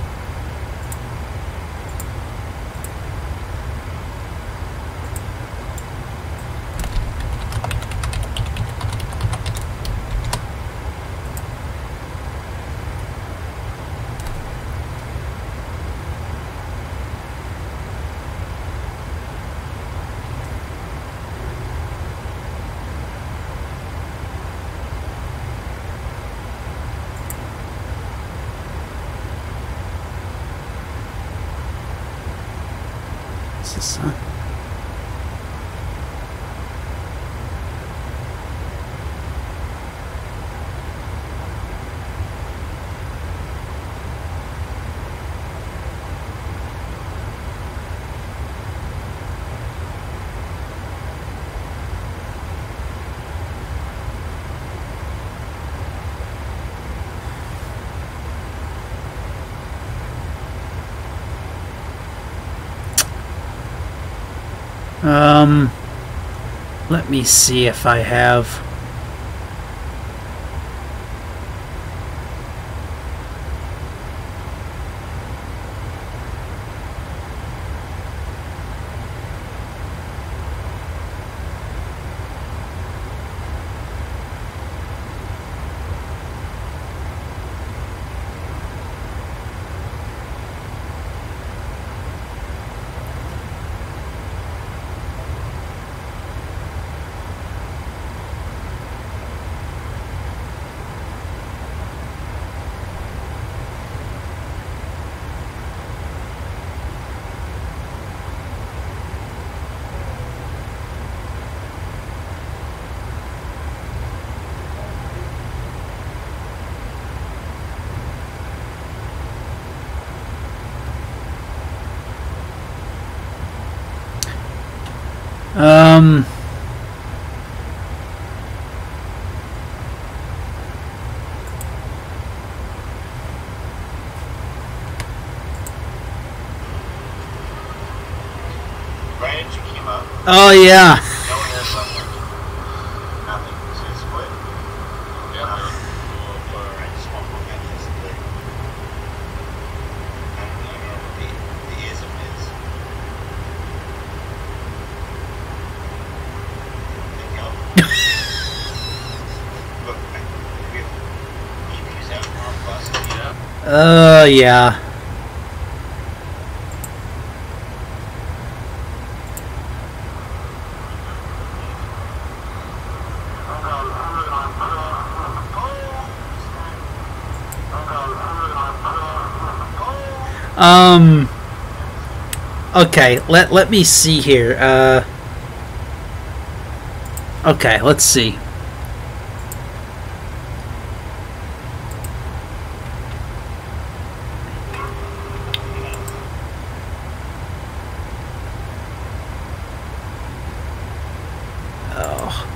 What's this, huh? Um, let me see if I have. Um, Right as you came up. Oh yeah. No one has left. Nothing. So it's split. Yep. Nothing. Or I just want more guys to split. I don't even know what the, the ism is. Think help. Look, I, we have E Ps out on bus. Yeah. Uh, yeah. Um. Okay, let let me see here. Uh. Okay, let's see. Oh.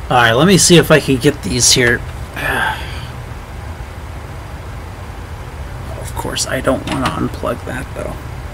Alright, let me see if I can get these here. Of course, I don't want to unplug that, though.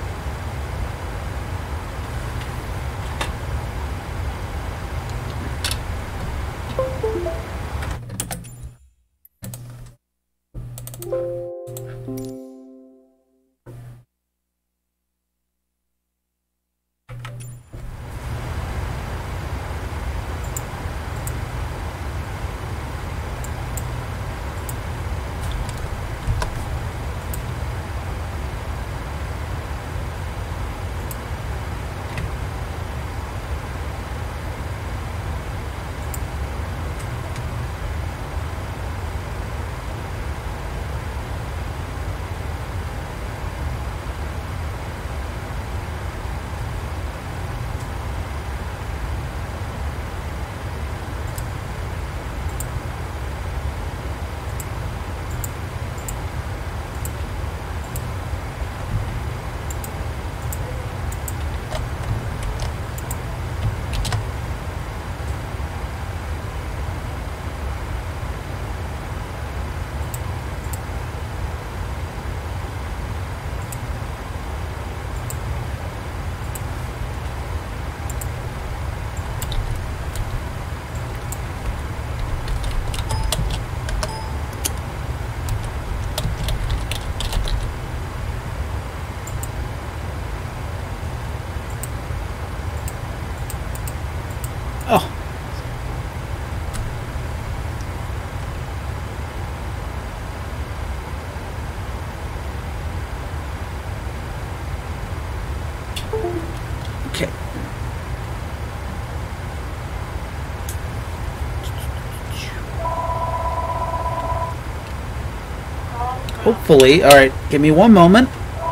Hopefully, alright, give me one moment.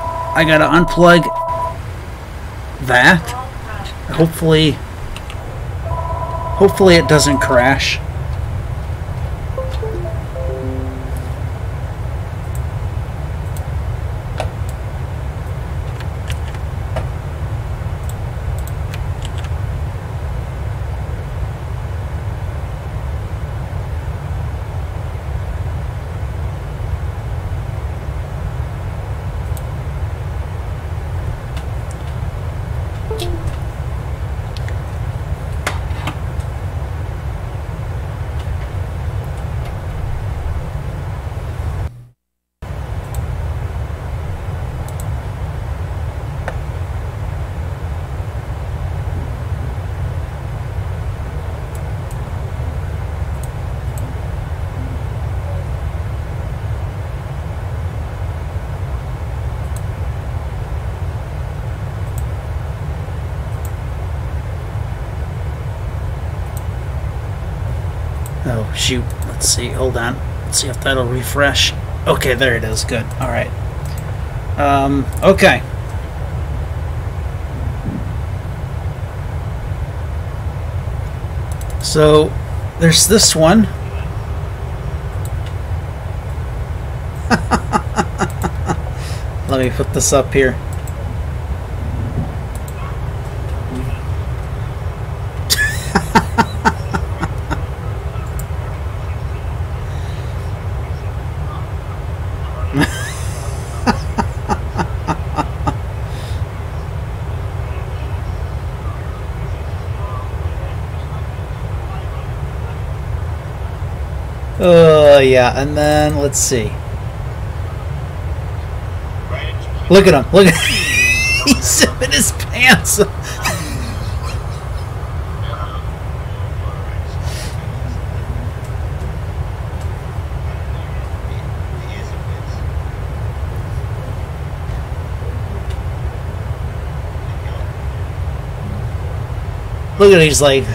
I gotta unplug that. Hopefully, hopefully it doesn't crash. Oh, shoot. Let's see. Hold on. Let's see if that'll refresh. Okay, there it is. Good. All right. Um, okay. So, there's this one. Let me put this up here. Oh, yeah, and then, let's see. Look at him, look at him. He's zipping his pants. Look at him, he's like...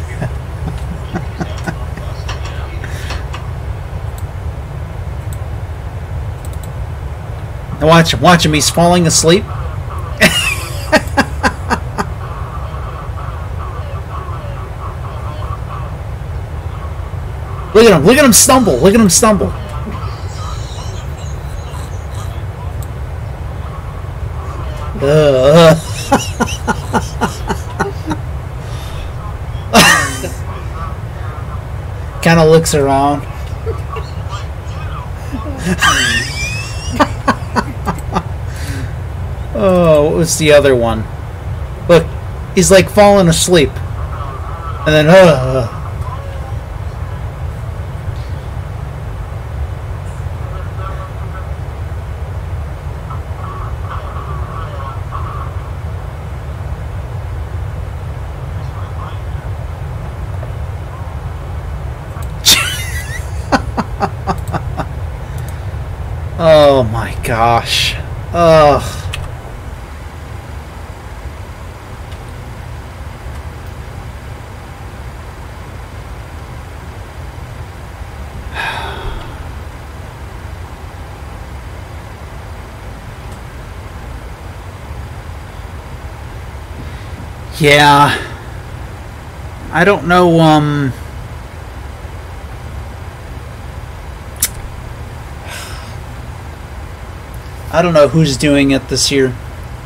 Watch him, watch him, he's falling asleep. Look at him, look at him stumble, look at him stumble. Uh. kind of looks around. Oh, what was the other one? Look, he's like falling asleep. And then, uh. Oh my gosh. Ugh. Yeah. I don't know, um... I don't know who's doing it this year.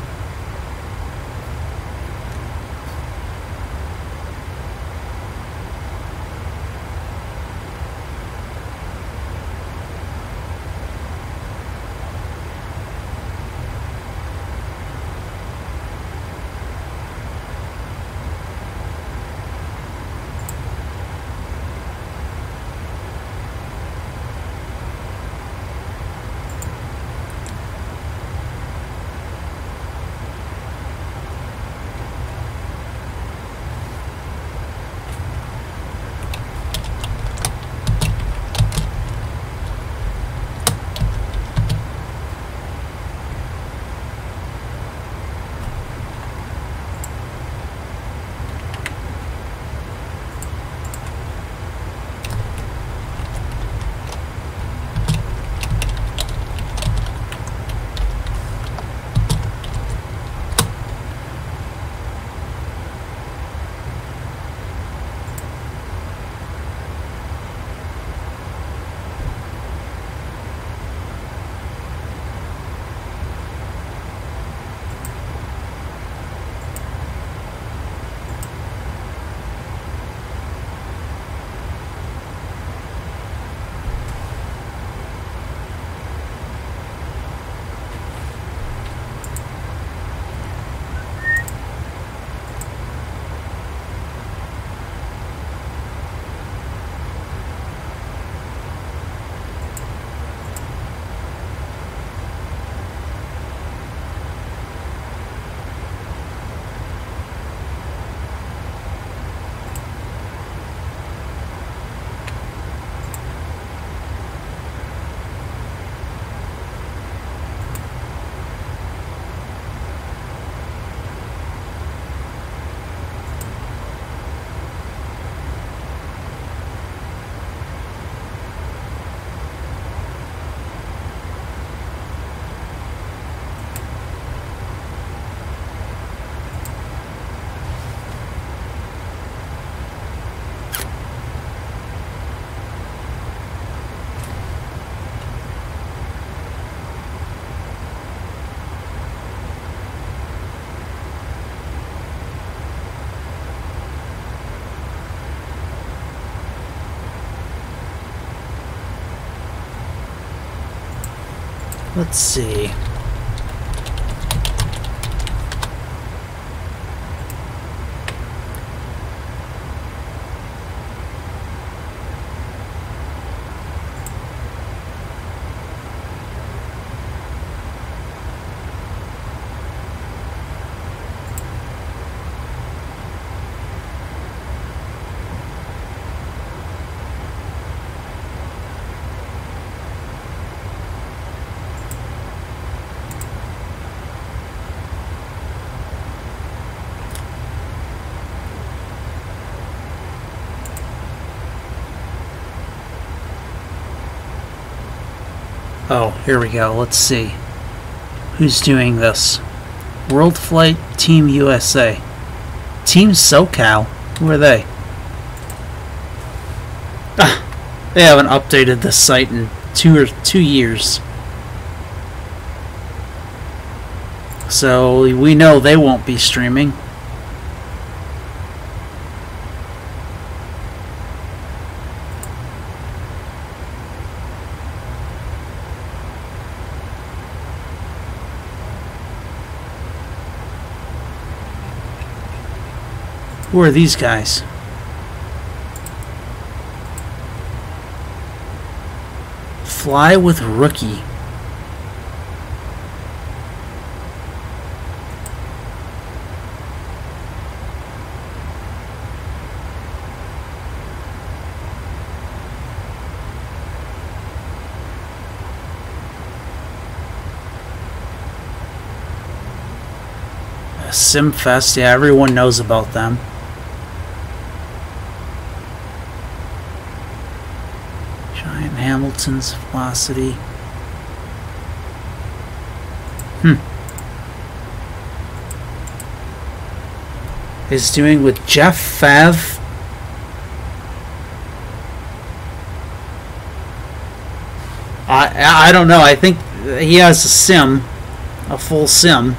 Let's see. Oh, here we go. Let's see. Who's doing this? World Flight Team U S A. Team SoCal? Who are they? Ah, they haven't updated this site in two or two years. So we know they won't be streaming. Who are these guys? Fly with Rookie. Simfest, yeah, everyone knows about them. Giant Hamilton's Velocity. Hmm. Is doing with Jeff Fav. I I don't know. I think he has a sim, a full sim.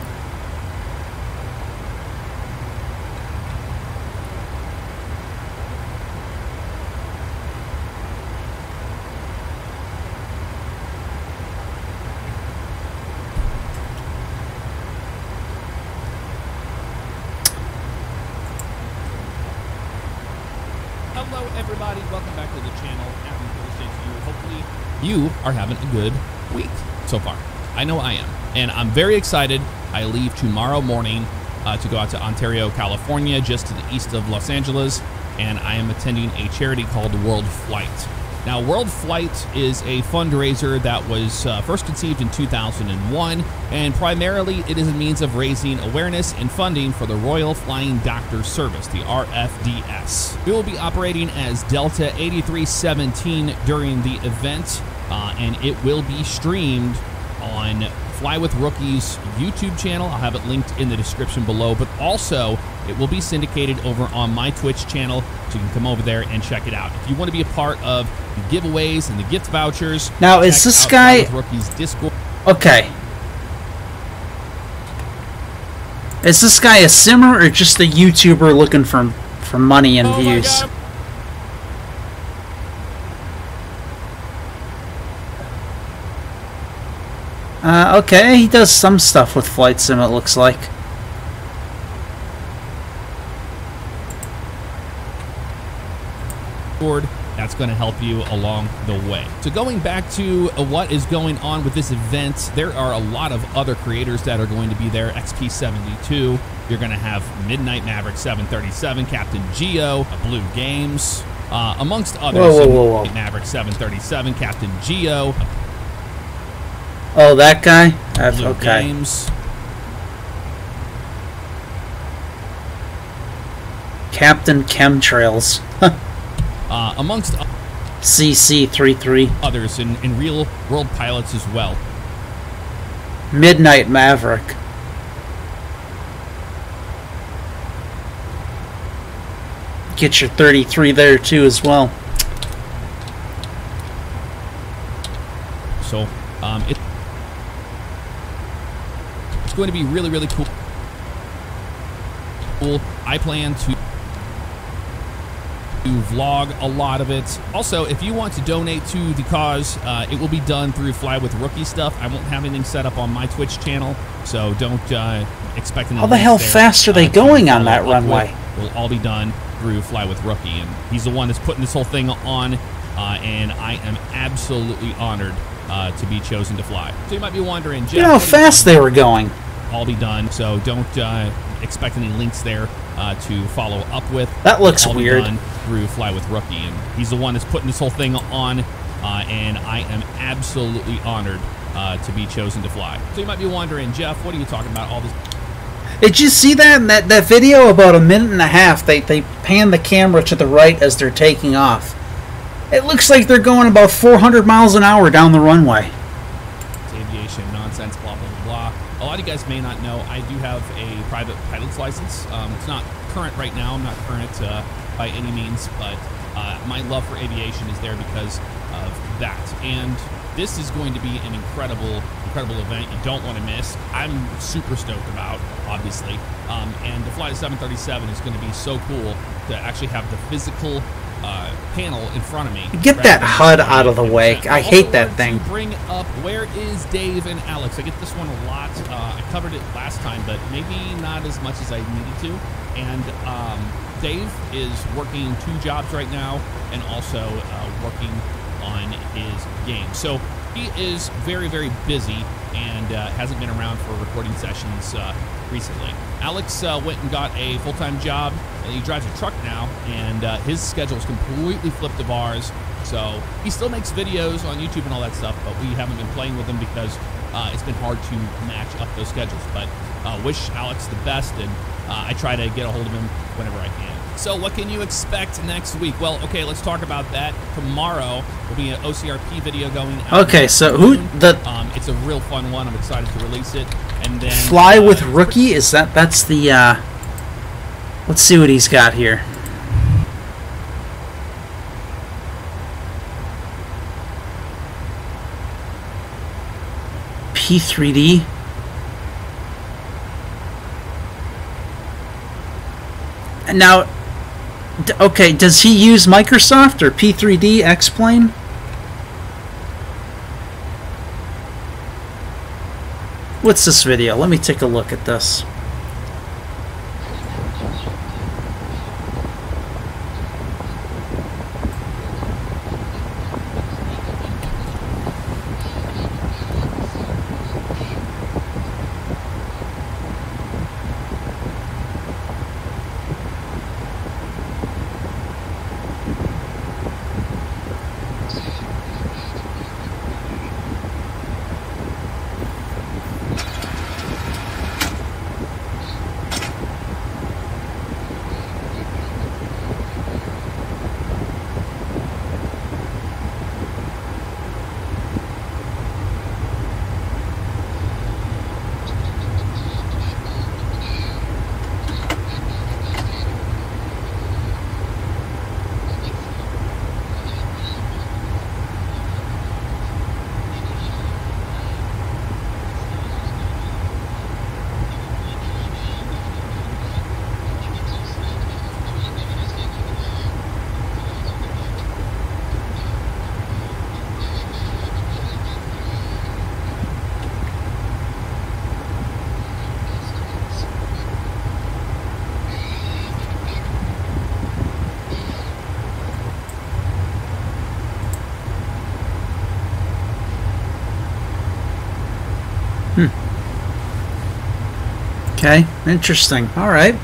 Hello, everybody. Welcome back to the channel. Happy Thursday to you. Hopefully, you are having a good week so far. I know I am. And I'm very excited. I leave tomorrow morning uh, to go out to Ontario, California, just to the east of Los Angeles. And I am attending a charity called World Flight. Now, World Flight is a fundraiser that was uh, first conceived in two thousand one, and primarily it is a means of raising awareness and funding for the Royal Flying Doctor Service, the R F D S. We will be operating as Delta eighty-three seventeen during the event, uh, and it will be streamed on Fly with Rookie's YouTube channel. I'll have it linked in the description below, but also it will be syndicated over on my Twitch channel, so you can come over there and check it out. If you want to be a part of the giveaways and the gift vouchers, now is this guy Fly with Rookie's Discord? Okay. Is this guy a simmer or just a YouTuber looking for for money and Oh my views? God. Uh, okay, he does some stuff with Flight Sim, it looks like. That's going to help you along the way. So going back to uh, what is going on with this event, there are a lot of other creators that are going to be there. X P seventy-two, you're going to have Midnight Maverick seven thirty-seven, Captain Geo, Blue Games, uh, amongst others. Whoa, whoa, whoa, whoa. Midnight Maverick seven thirty-seven, Captain Geo. Oh, that guy? That's Blue okay. Games. Captain Chemtrails. Uh, amongst C C thirty-three. others in, in real world pilots as well. Midnight Maverick. Get your thirty-three there too as well. So um, it, it's going to be really, really cool. Cool. I plan to to vlog a lot of it. Also, if you want to donate to the cause, uh, it will be done through Fly with Rookie stuff. I won't have anything set up on my Twitch channel, so don't uh, expect any How the links hell there, fast are they uh, to going on follow that up runway? with. Will all be done through Fly with Rookie, and he's the one that's putting this whole thing on, uh, and I am absolutely honored uh, to be chosen to fly. So you might be wondering, Jeff, You know how fast they were going. all be done, so don't uh, expect any links there uh, to follow up with. That looks All be weird. done through Fly with Rookie, and he's the one that's putting this whole thing on, uh, and I am absolutely honored uh, to be chosen to fly. So you might be wondering, Jeff, what are you talking about all this? Did you see that in that, that video? About a minute and a half, they, they pan the camera to the right as they're taking off. It looks like they're going about four hundred miles an hour down the runway. It's aviation nonsense, blah, blah, blah. A lot of you guys may not know, I do have a private pilot's license. Um, it's not current right now. I'm not current uh, by any means, but uh, my love for aviation is there because of that. And this is going to be an incredible, incredible event you don't want to miss. I'm super stoked about, obviously. Um, and to fly to seven thirty-seven is going to be so cool to actually have the physical uh, panel in front of me. Get that H U D out of the way. I hate that thing. Bring up where is Dave and Alex. I get this one a lot. Uh, I covered it last time, but maybe not as much as I needed to. And um, Dave is working two jobs right now, and also uh, working on his game. So he is very, very busy and uh, hasn't been around for recording sessions uh, recently. Alex uh, went and got a full-time job. And he drives a truck now, and uh, his schedule is completely flipped of ours. So he still makes videos on YouTube and all that stuff, but we haven't been playing with him because uh, it's been hard to match up those schedules. But uh, wish Alex the best, and uh, I try to get a hold of him whenever I can. So what can you expect next week? Well, okay, let's talk about that. Tomorrow will be an O C R P video going out. Okay, so who the um, it's a real fun one. I'm excited to release it. And then Fly uh, with Rookie, is that that's the uh let's see what he's got here. P three D. And now, d- okay, does he use Microsoft or P three D X-Plane? What's this video? Let me take a look at this. Okay, interesting. All right.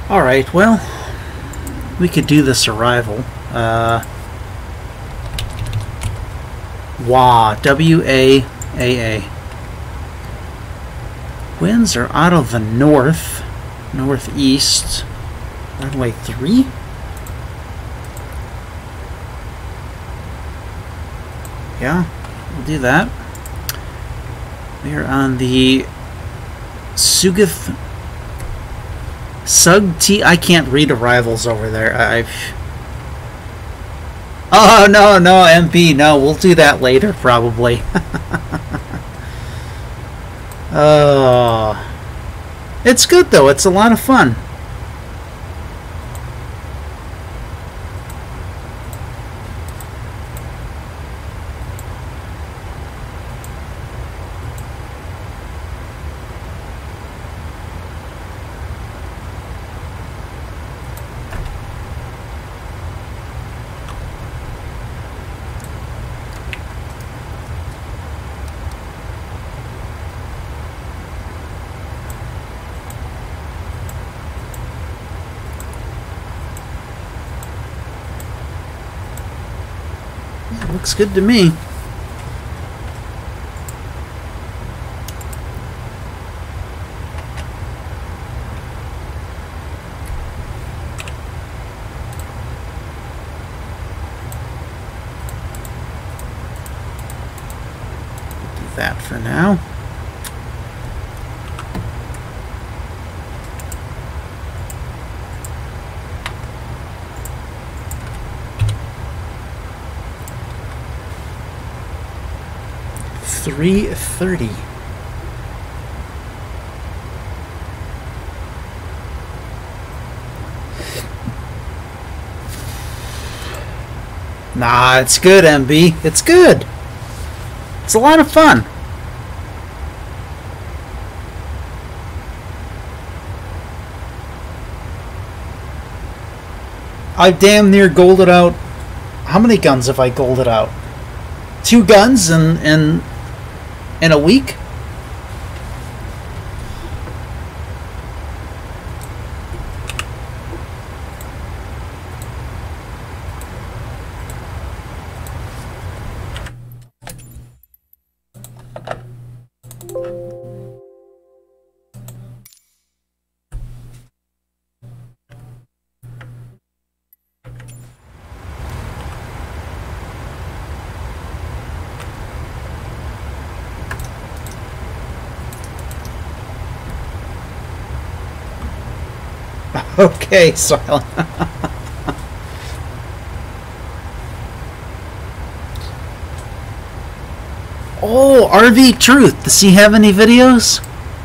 Alright, well, we could do this arrival. Uh, W A, W A A A. Winds are out of the north, northeast. Runway three? Yeah, we'll do that. We are on the Sugith Sug T. I can't read arrivals over there. I've. Oh no, no, M P, no. We'll do that later, probably. Oh, it's good though. It's a lot of fun. Looks good to me. Do that for now. three thirty. Nah, it's good, M B. It's good. It's a lot of fun. I've damn near golded out. How many guns have I golded out? Two guns in in in a week? Okay, Silent. Oh, R V Truth. Does he have any videos?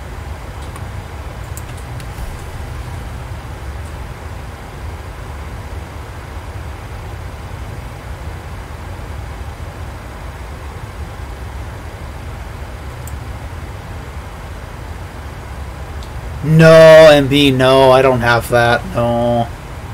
No, M B, no, I don't have that. No.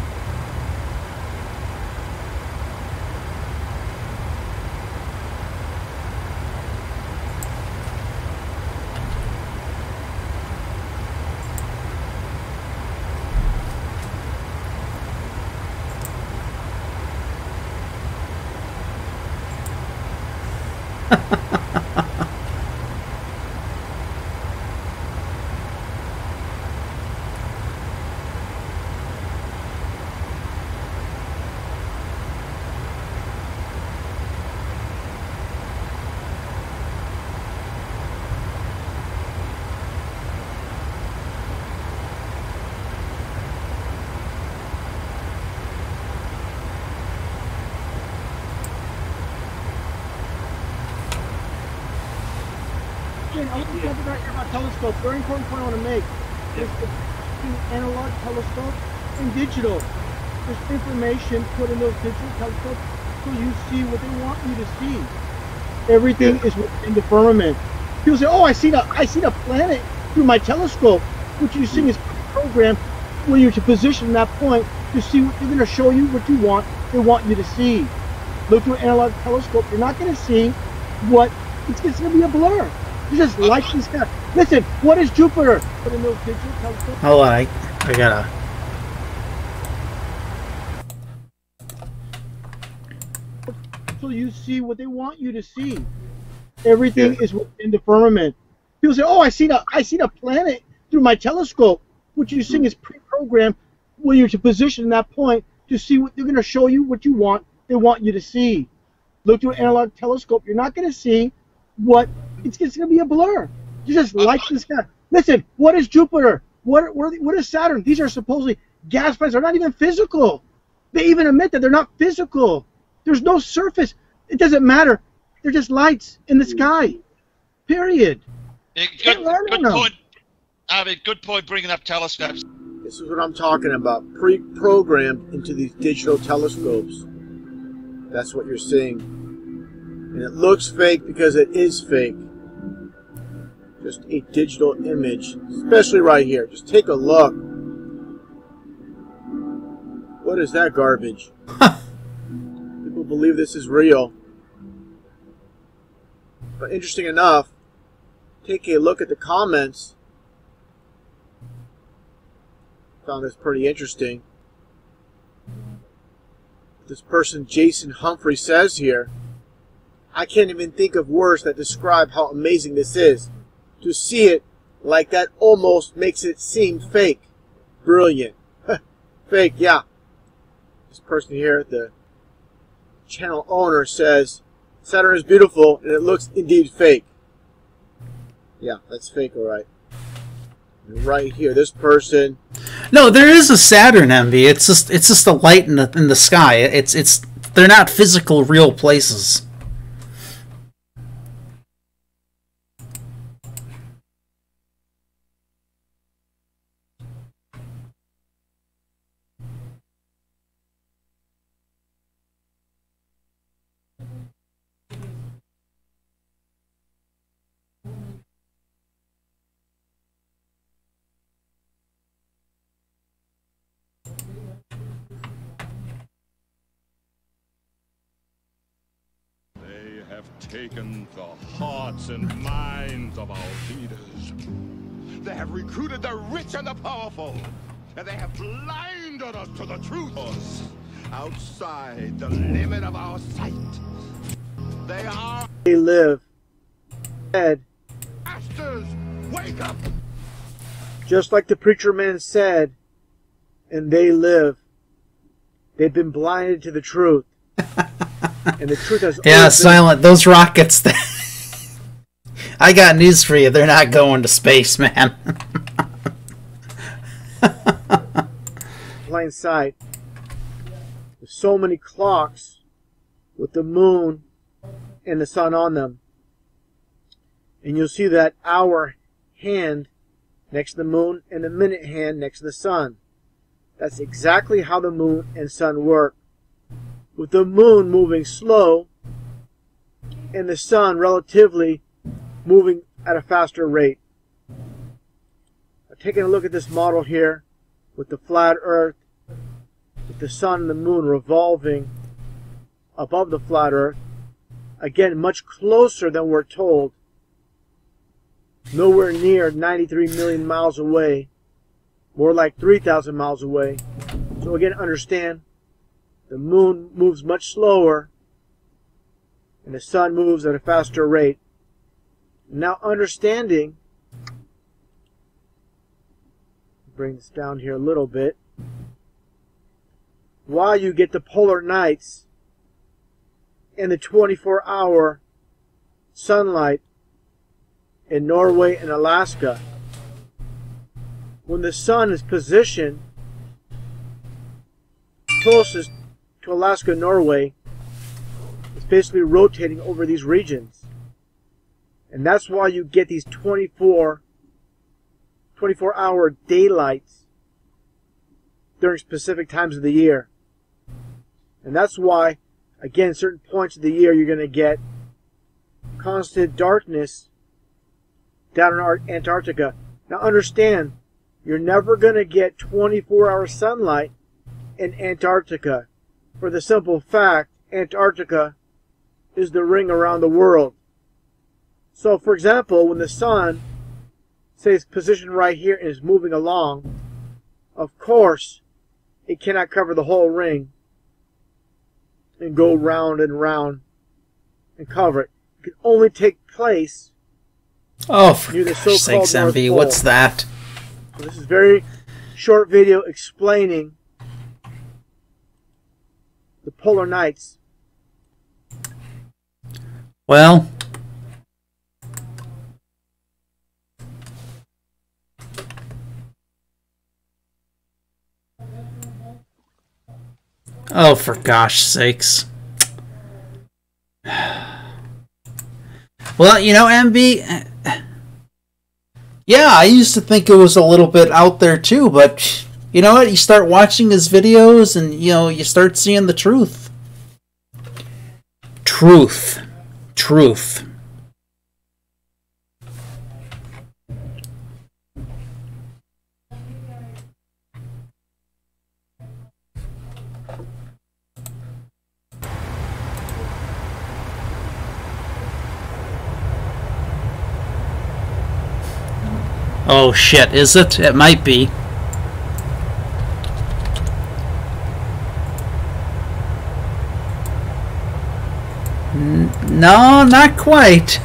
I want to talk about your telescope. Very important point I want to make. There's the analog telescope and digital. There's information put in those digital telescopes so you see what they want you to see. Everything yeah. is within the firmament. People say, "Oh, I see the I see the planet through my telescope." What you're seeing is a program where you're to position that point to see what they're going to show you what you want. They want you to see. Look through an analog telescope. You're not going to see what it's, it's going to be a blur. You just like this guy. Listen, what is Jupiter? Put in those digital telescopes. Hold on, I, I gotta so you see what they want you to see. Everything is within the firmament. People say, "Oh, I seen a I seen a planet through my telescope." What you're seeing is pre-programmed when you're to position that point to see what they're going to show you what you want. They want you to see. Look through an analog telescope. You're not going to see what it's, it's going to be a blur. You just like this guy. Listen, what is Jupiter? What what, what is Saturn? These are supposedly gas planets. They're not even physical. They even admit that they're not physical. There's no surface. It doesn't matter. They're just lights in the sky. Period. Yeah, good good point. I mean, good point bringing up telescopes. This is what I'm talking about. Pre-programmed into these digital telescopes. That's what you're seeing. And it looks fake because it is fake. Just a digital image. Especially right here. Just take a look. What is that garbage? People believe this is real. But interesting enough, take a look at the comments. Found this pretty interesting. This person, Jason Humphrey, says here, I can't even think of words that describe how amazing this is. To see it like that almost makes it seem fake. Brilliant. Fake, yeah. This person here, the channel owner, says, Saturn is beautiful and it looks indeed fake. Yeah, that's fake, alright. Right here, this person. No, there is a Saturn, Envy. It's just it's just a light in the in the sky. It's it's they're not physical, real places. Taken the hearts and minds of our leaders. They have recruited the rich and the powerful, and they have blinded us to the truth. Outside the limit of our sight, they are. They live. Dead. Masters, wake up! Just like the preacher man said, and they live. They've been blinded to the truth. And the truth has yeah, Silent. Those rockets. I got news for you. They're not going to space, man. Plain sight. There's so many clocks with the moon and the sun on them. And you'll see that hour hand next to the moon and the minute hand next to the sun. That's exactly how the moon and sun work. With the moon moving slow and the sun relatively moving at a faster rate. Now, taking a look at this model here with the flat earth, with the sun and the moon revolving above the flat earth, again much closer than we're told, nowhere near ninety-three million miles away, more like three thousand miles away. So again, understand, the moon moves much slower, and the sun moves at a faster rate. Now understanding, bring this down here a little bit, why you get the polar nights and the twenty-four hour sunlight in Norway and Alaska. When the sun is positioned closest to Alaska, Norway, it's basically rotating over these regions. And that's why you get these twenty-four hour daylights during specific times of the year. And that's why, again, certain points of the year you're going to get constant darkness down in Antarctica. Now understand, you're never going to get twenty-four hour sunlight in Antarctica. For the simple fact, Antarctica is the ring around the world. So, for example, when the sun, say, is positioned right here and is moving along, of course, it cannot cover the whole ring and go round and round and cover it. It can only take place Oh, for near the gosh so-called sakes, M North V, Pole. what's that? So this is a very short video explaining the polar nights. Well, oh, for gosh sakes. Well, you know, M B, yeah, I used to think it was a little bit out there too, but you know what? You start watching his videos and, you know, you start seeing the truth. Truth. Truth. Oh shit, is it? It might be. N- no, not quite.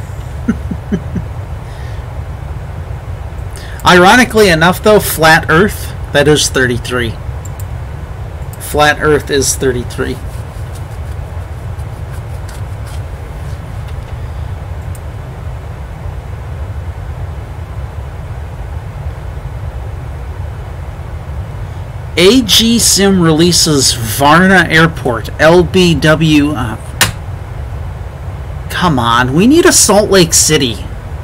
Ironically enough though, Flat Earth, that is thirty-three. Flat Earth is thirty-three. A G Sim releases Varna Airport, L B W. Uh, come on, we need a Salt Lake City.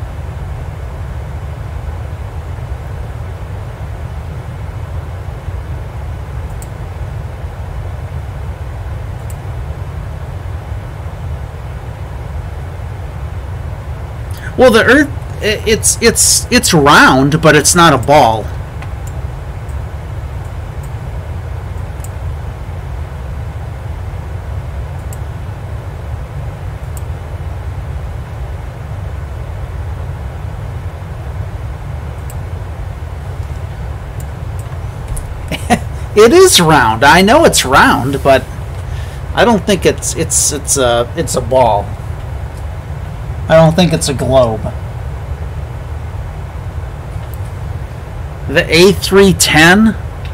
Well, the Earth, it's it's it's round, but it's not a ball. It is round. I know it's round, but I don't think it's it's it's a it's a ball. I don't think it's a globe. The A three ten.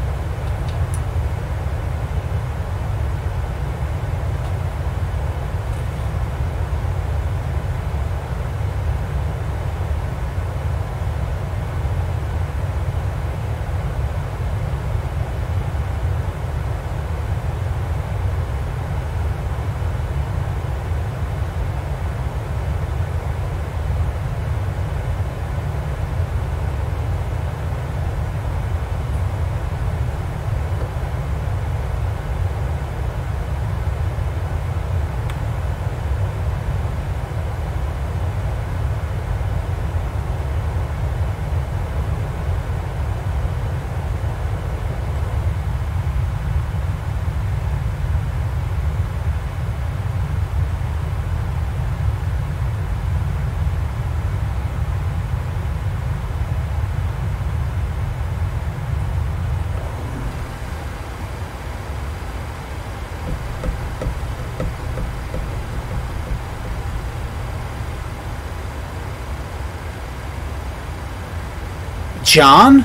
John?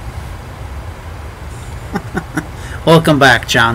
Welcome back, John.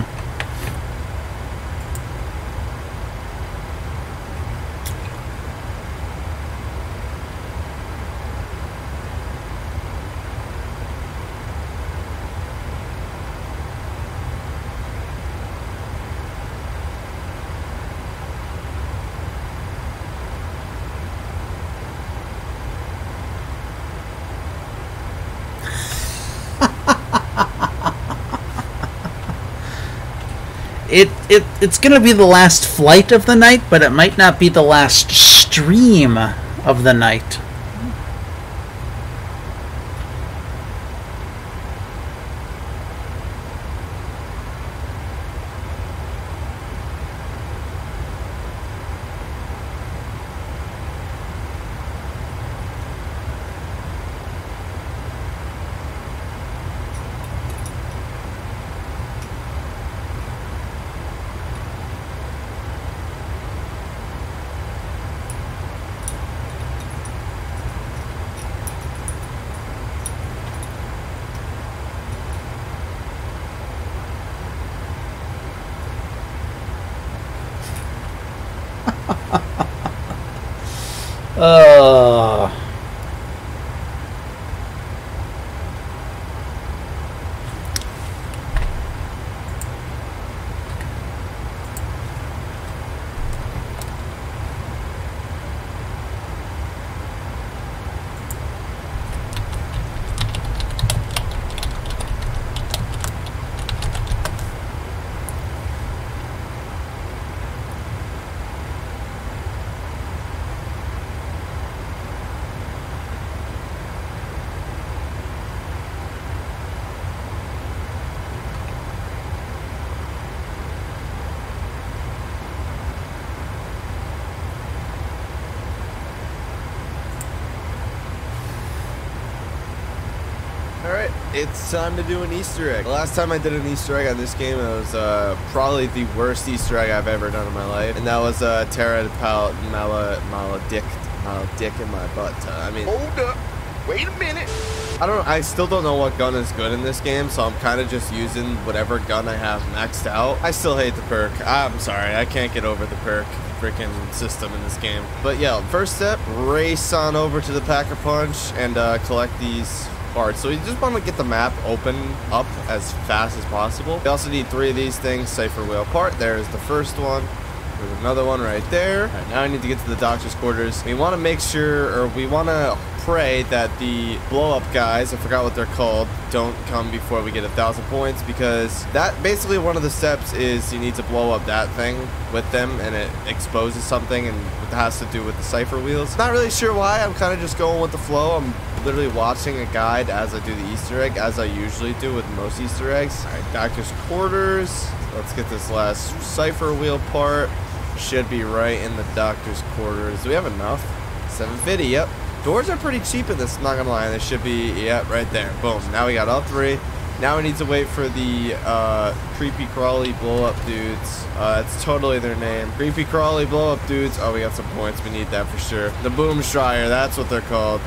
It, it it's gonna be the last flight of the night, but it might not be the last stream of the night. Uh... Alright, it's time to do an Easter egg. The last time I did an Easter egg on this game, it was uh, probably the worst Easter egg I've ever done in my life. And that was uh, Terra Pal Mala Maledict Maledict in my butt. Uh, I mean, hold up. Wait a minute. I don't I still don't know what gun is good in this game, so I'm kind of just using whatever gun I have maxed out. I still hate the perk. I'm sorry, I can't get over the perk freaking system in this game. But yeah, first step, race on over to the Pack-a-Punch and uh, collect these parts. So you just want to get the map open up as fast as possible. You also need three of these things. Cipher wheel part. There's the first one. There's another one right there. All right, now I need to get to the doctor's quarters. We want to make sure, or we want to pray that the blow-up guys, I forgot what they're called, don't come before we get a thousand points, because that basically one of the steps is you need to blow up that thing with them, and it exposes something, and it has to do with the cipher wheels. Not really sure why. I'm kind of just going with the flow. I'm literally watching a guide as I do the Easter egg, as I usually do with most Easter eggs. All right, doctor's quarters. Let's get this last cipher wheel part. Should be right in the doctor's quarters. Do we have enough? seven fifty, yep. Doors are pretty cheap in this, I'm not gonna lie. They should be, yep, right there. Boom. Now we got all three. Now we need to wait for the uh, creepy crawly blow up dudes. Uh, it's totally their name. Creepy crawly blow up dudes. Oh, we got some points. We need that for sure. The Boom Schreier, that's what they're called.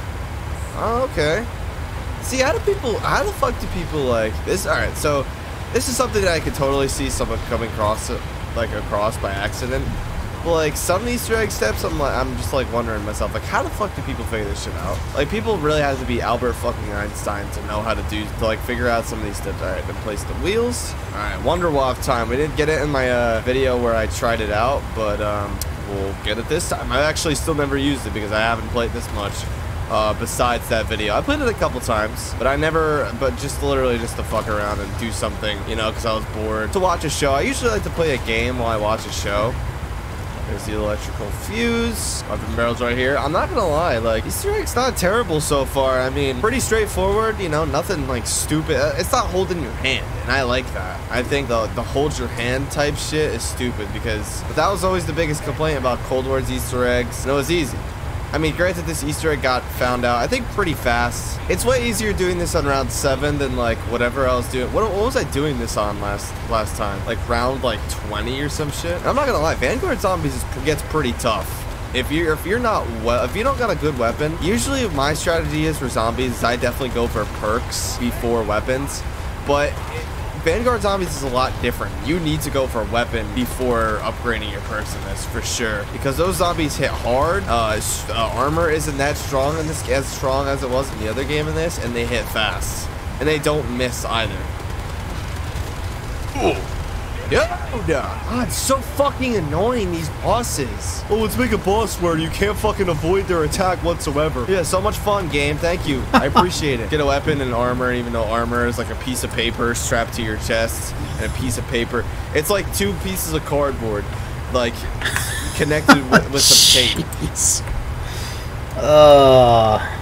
Oh, okay. See, how do people, how the fuck do people like this? All right, so this is something that I could totally see someone coming across, like across by accident. But like some Easter egg steps, I'm like, I'm just like wondering myself, like, how the fuck do people figure this shit out? Like, people really have to be Albert fucking Einstein to know how to do, to like figure out some of these steps. All right, then place the wheels. All right, Wonder Walk time. We didn't get it in my uh, video where I tried it out, but um, we'll get it this time. I actually still never used it because I haven't played this much. Uh, besides that video, I played it a couple times, but I never, but just literally just to fuck around and do something, you know, because I was bored. To watch a show, I usually like to play a game while I watch a show. There's the electrical fuse. Weapon barrels right here. I'm not gonna lie, like, Easter egg's not terrible so far. I mean, pretty straightforward, you know, nothing like stupid. It's not holding your hand, and I like that. I think the, the hold your hand type shit is stupid because but that was always the biggest complaint about Cold War's Easter eggs. And it was easy. I mean, granted, this Easter egg got found out, I think, pretty fast. It's way easier doing this on round seven than, like, whatever I was doing. What, what was I doing this on last last time? Like, round, like, twenty or some shit? I'm not gonna lie, Vanguard Zombies is, gets pretty tough. If you're, if you're not, well, if you don't got a good weapon, usually my strategy is for zombies is I definitely go for perks before weapons. But Vanguard Zombies is a lot different. You need to go for a weapon before upgrading your perks in this, for sure. Because those zombies hit hard. Uh, uh, armor isn't that strong in this, as strong as it was in the other game in this, and they hit fast. And they don't miss either. Ooh. Yeah. God, it's so fucking annoying, these bosses. Oh, let's make a boss where you can't fucking avoid their attack whatsoever. Yeah, so much fun, game. Thank you. I appreciate it. Get a weapon and armor, even though armor is like a piece of paper strapped to your chest and a piece of paper. It's like two pieces of cardboard, like, connected with, with some tape. Uh...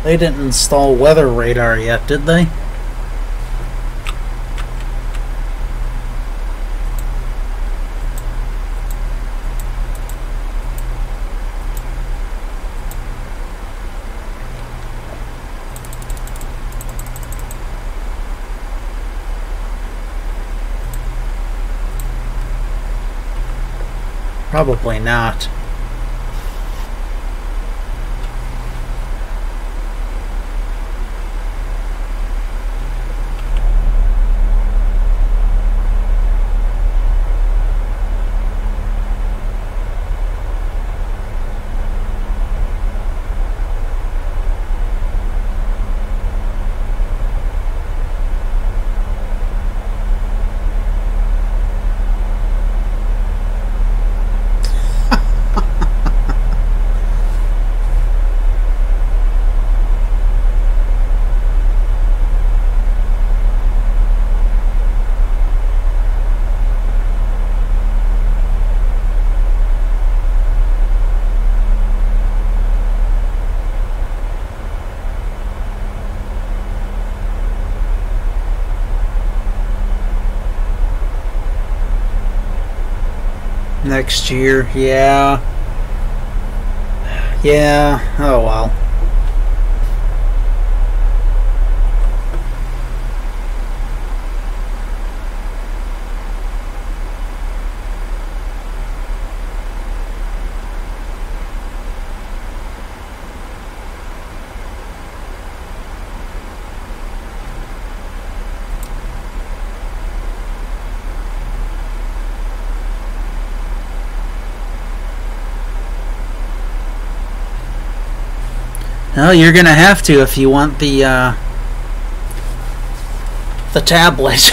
They didn't install weather radar yet, did they? Probably not. Next year, yeah. Yeah, oh well. Well, you're gonna have to if you want the uh, the tablet.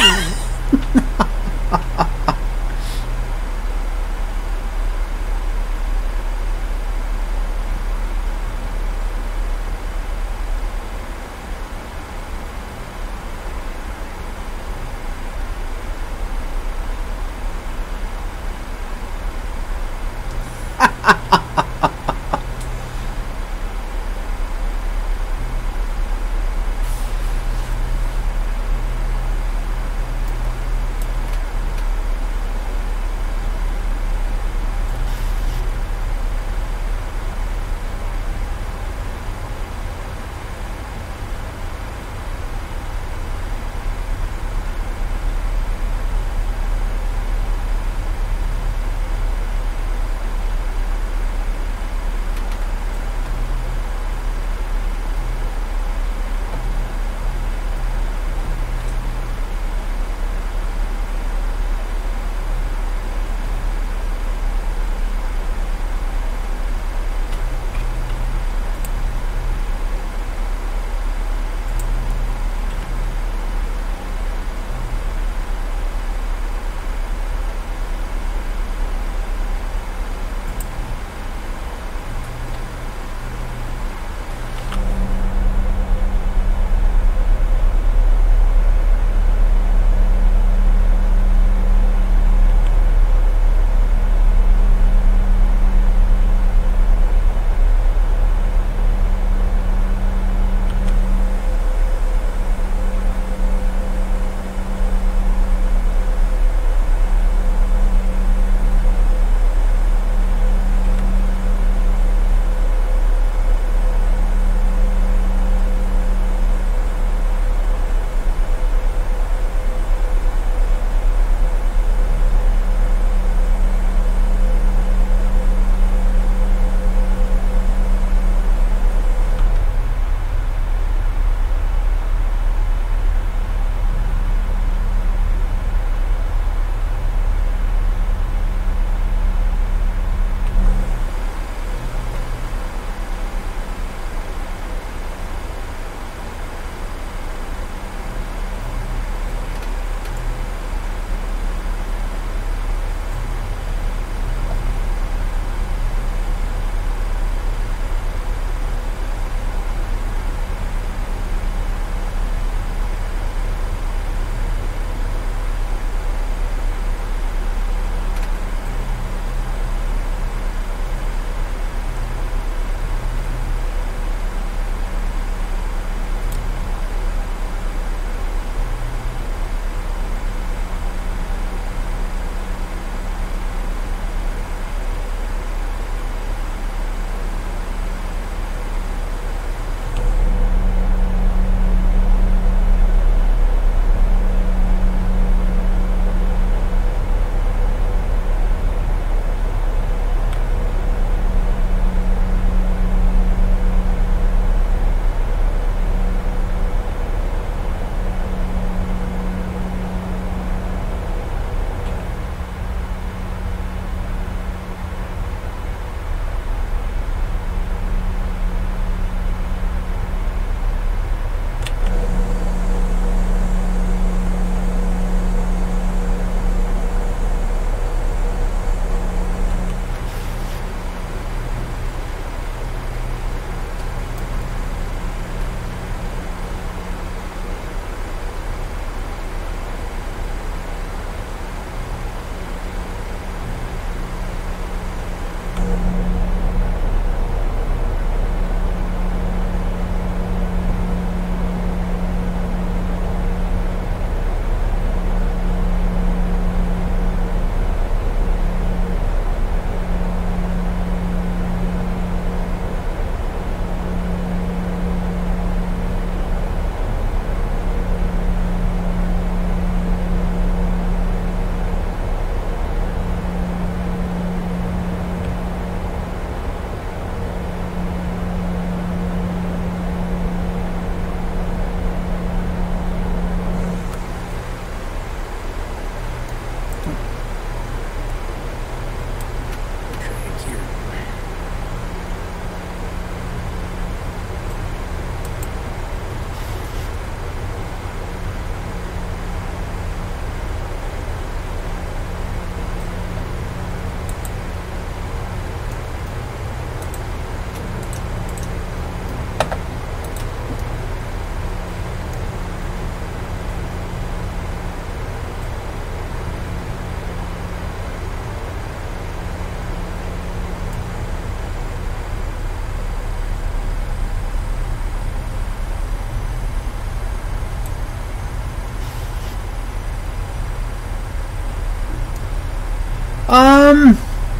Um.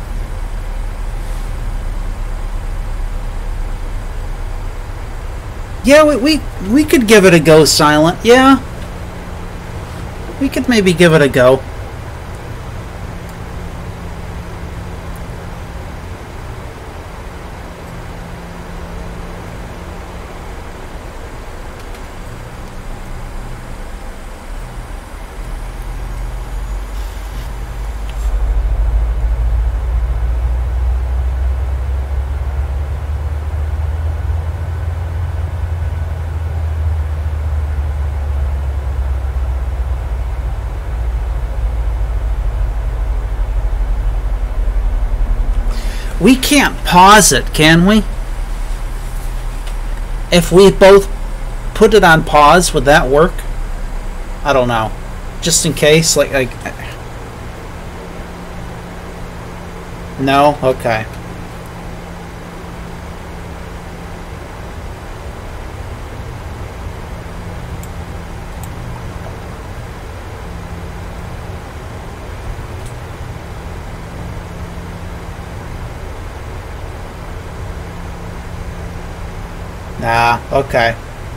Yeah, we, we we could give it a go, Silent. Yeah. We could maybe give it a go. We can't pause it, can we? If we both put it on pause, would that work? I don't know. Just in case, like, like. No? Okay. Ah, okay.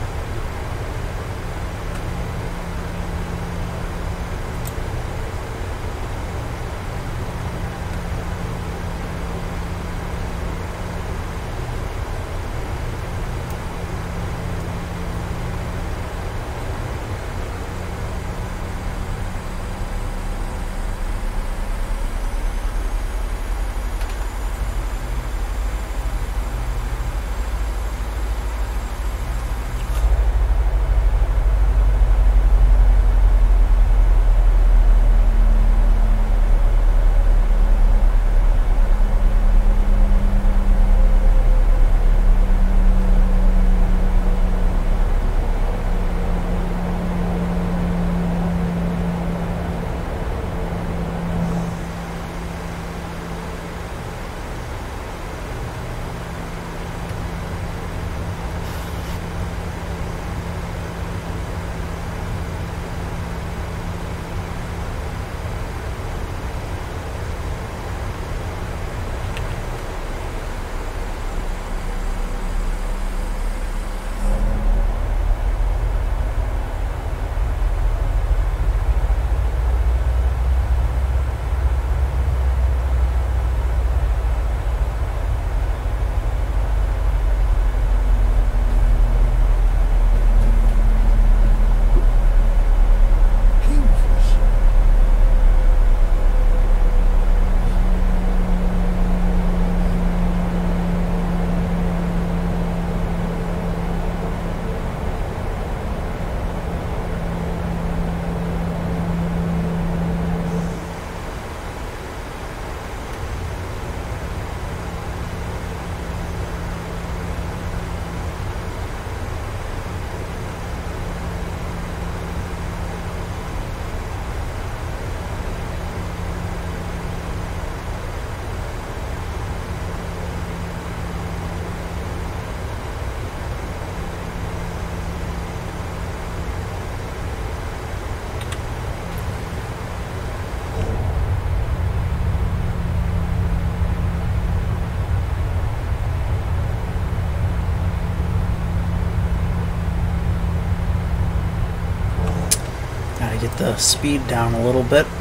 Get the speed down a little bit.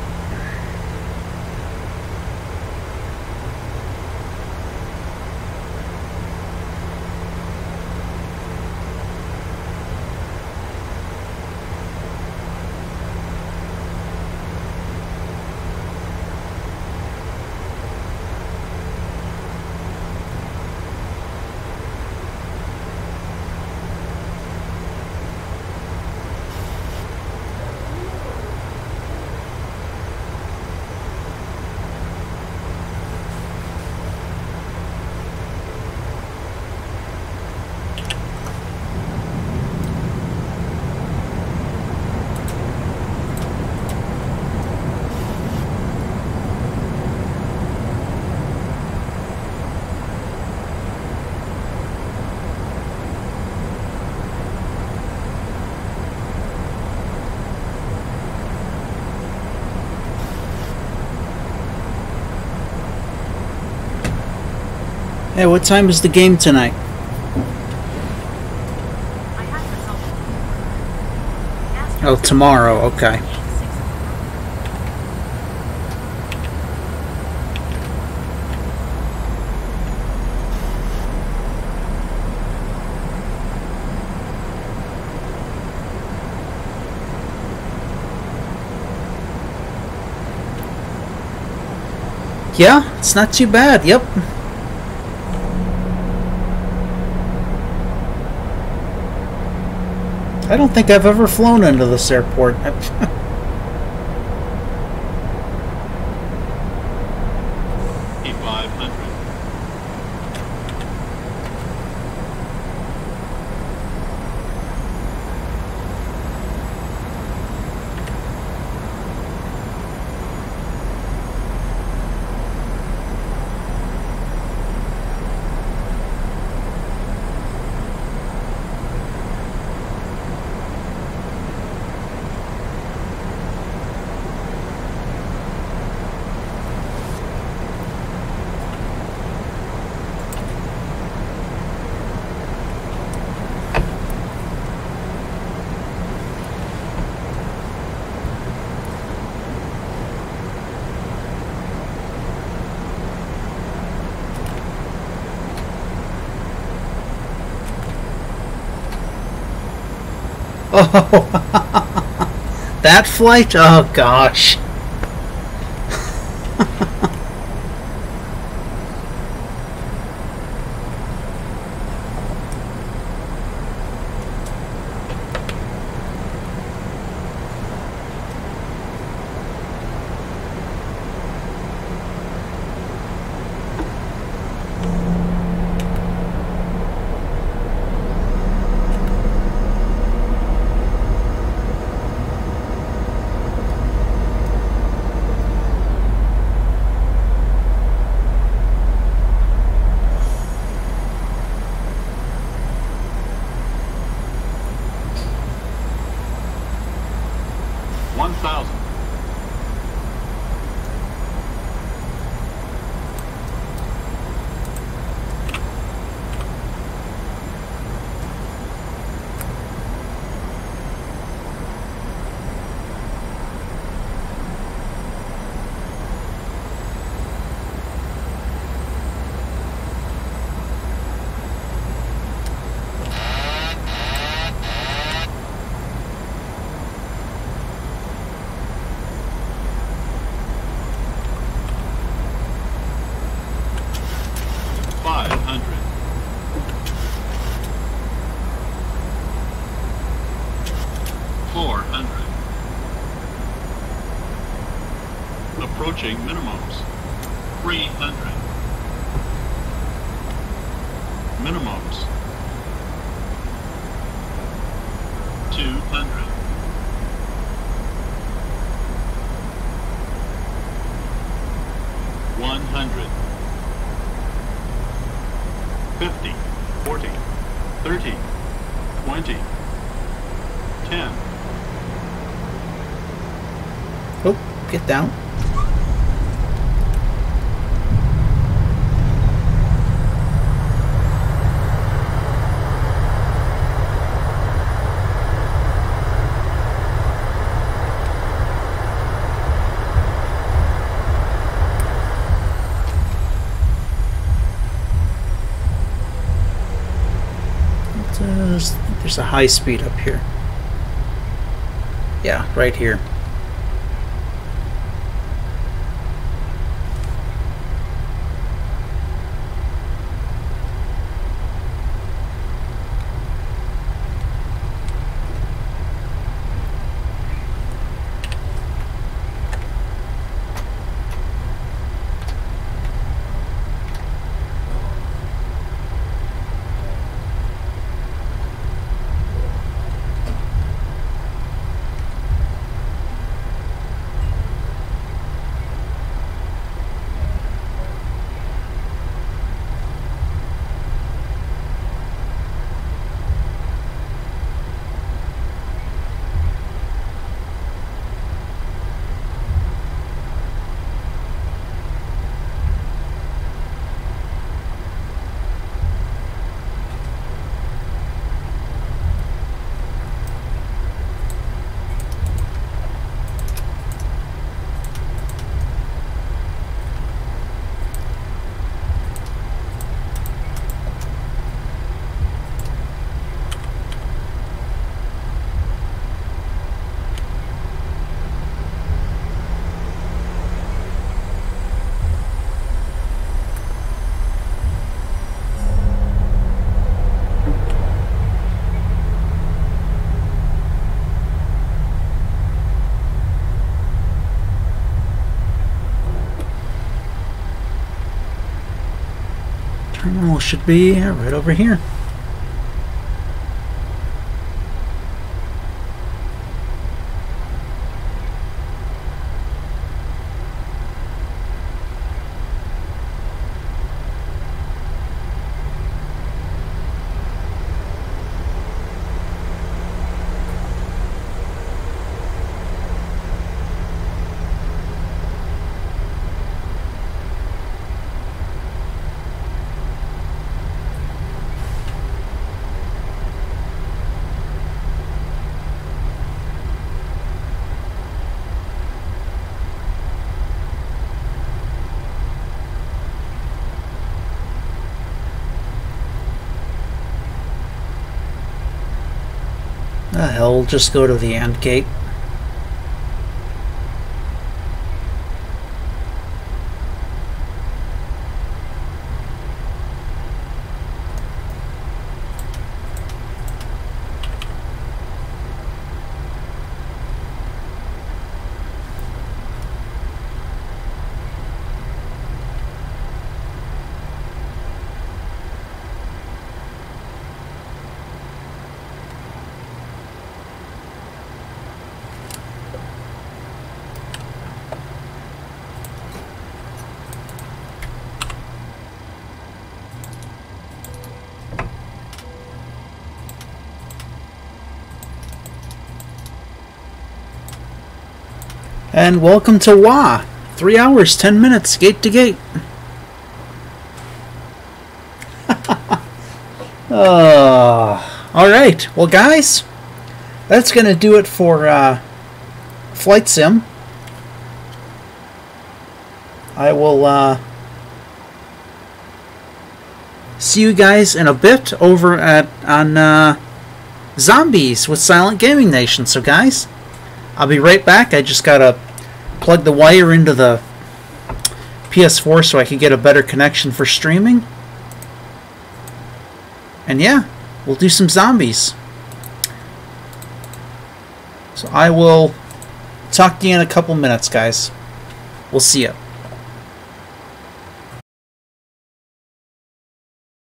Hey, what time is the game tonight? Oh, tomorrow. Okay. Yeah, it's not too bad. Yep. I don't think I've ever flown into this airport. five hundred. Oh, that flight? Oh gosh. one thousand. five hundred. four hundred. Approaching minimums. three hundred. Minimums. two hundred. one hundred. fifty, forty, thirty, twenty, ten. Oh, get down. There's, there's a high speed up here. Yeah, right here. terminal should be right over here. The hell, we'll just go to the end gate. And welcome to W A. Three hours, ten minutes, gate to gate. uh, Alright, well guys, that's going to do it for uh, Flight Sim. I will uh, see you guys in a bit over at on uh, Zombies with Silent Gaming Nation. So guys, I'll be right back. I just gotta plug the wire into the P S four so I can get a better connection for streaming. And yeah, we'll do some zombies. So I will talk to you in a couple minutes, guys. We'll see you.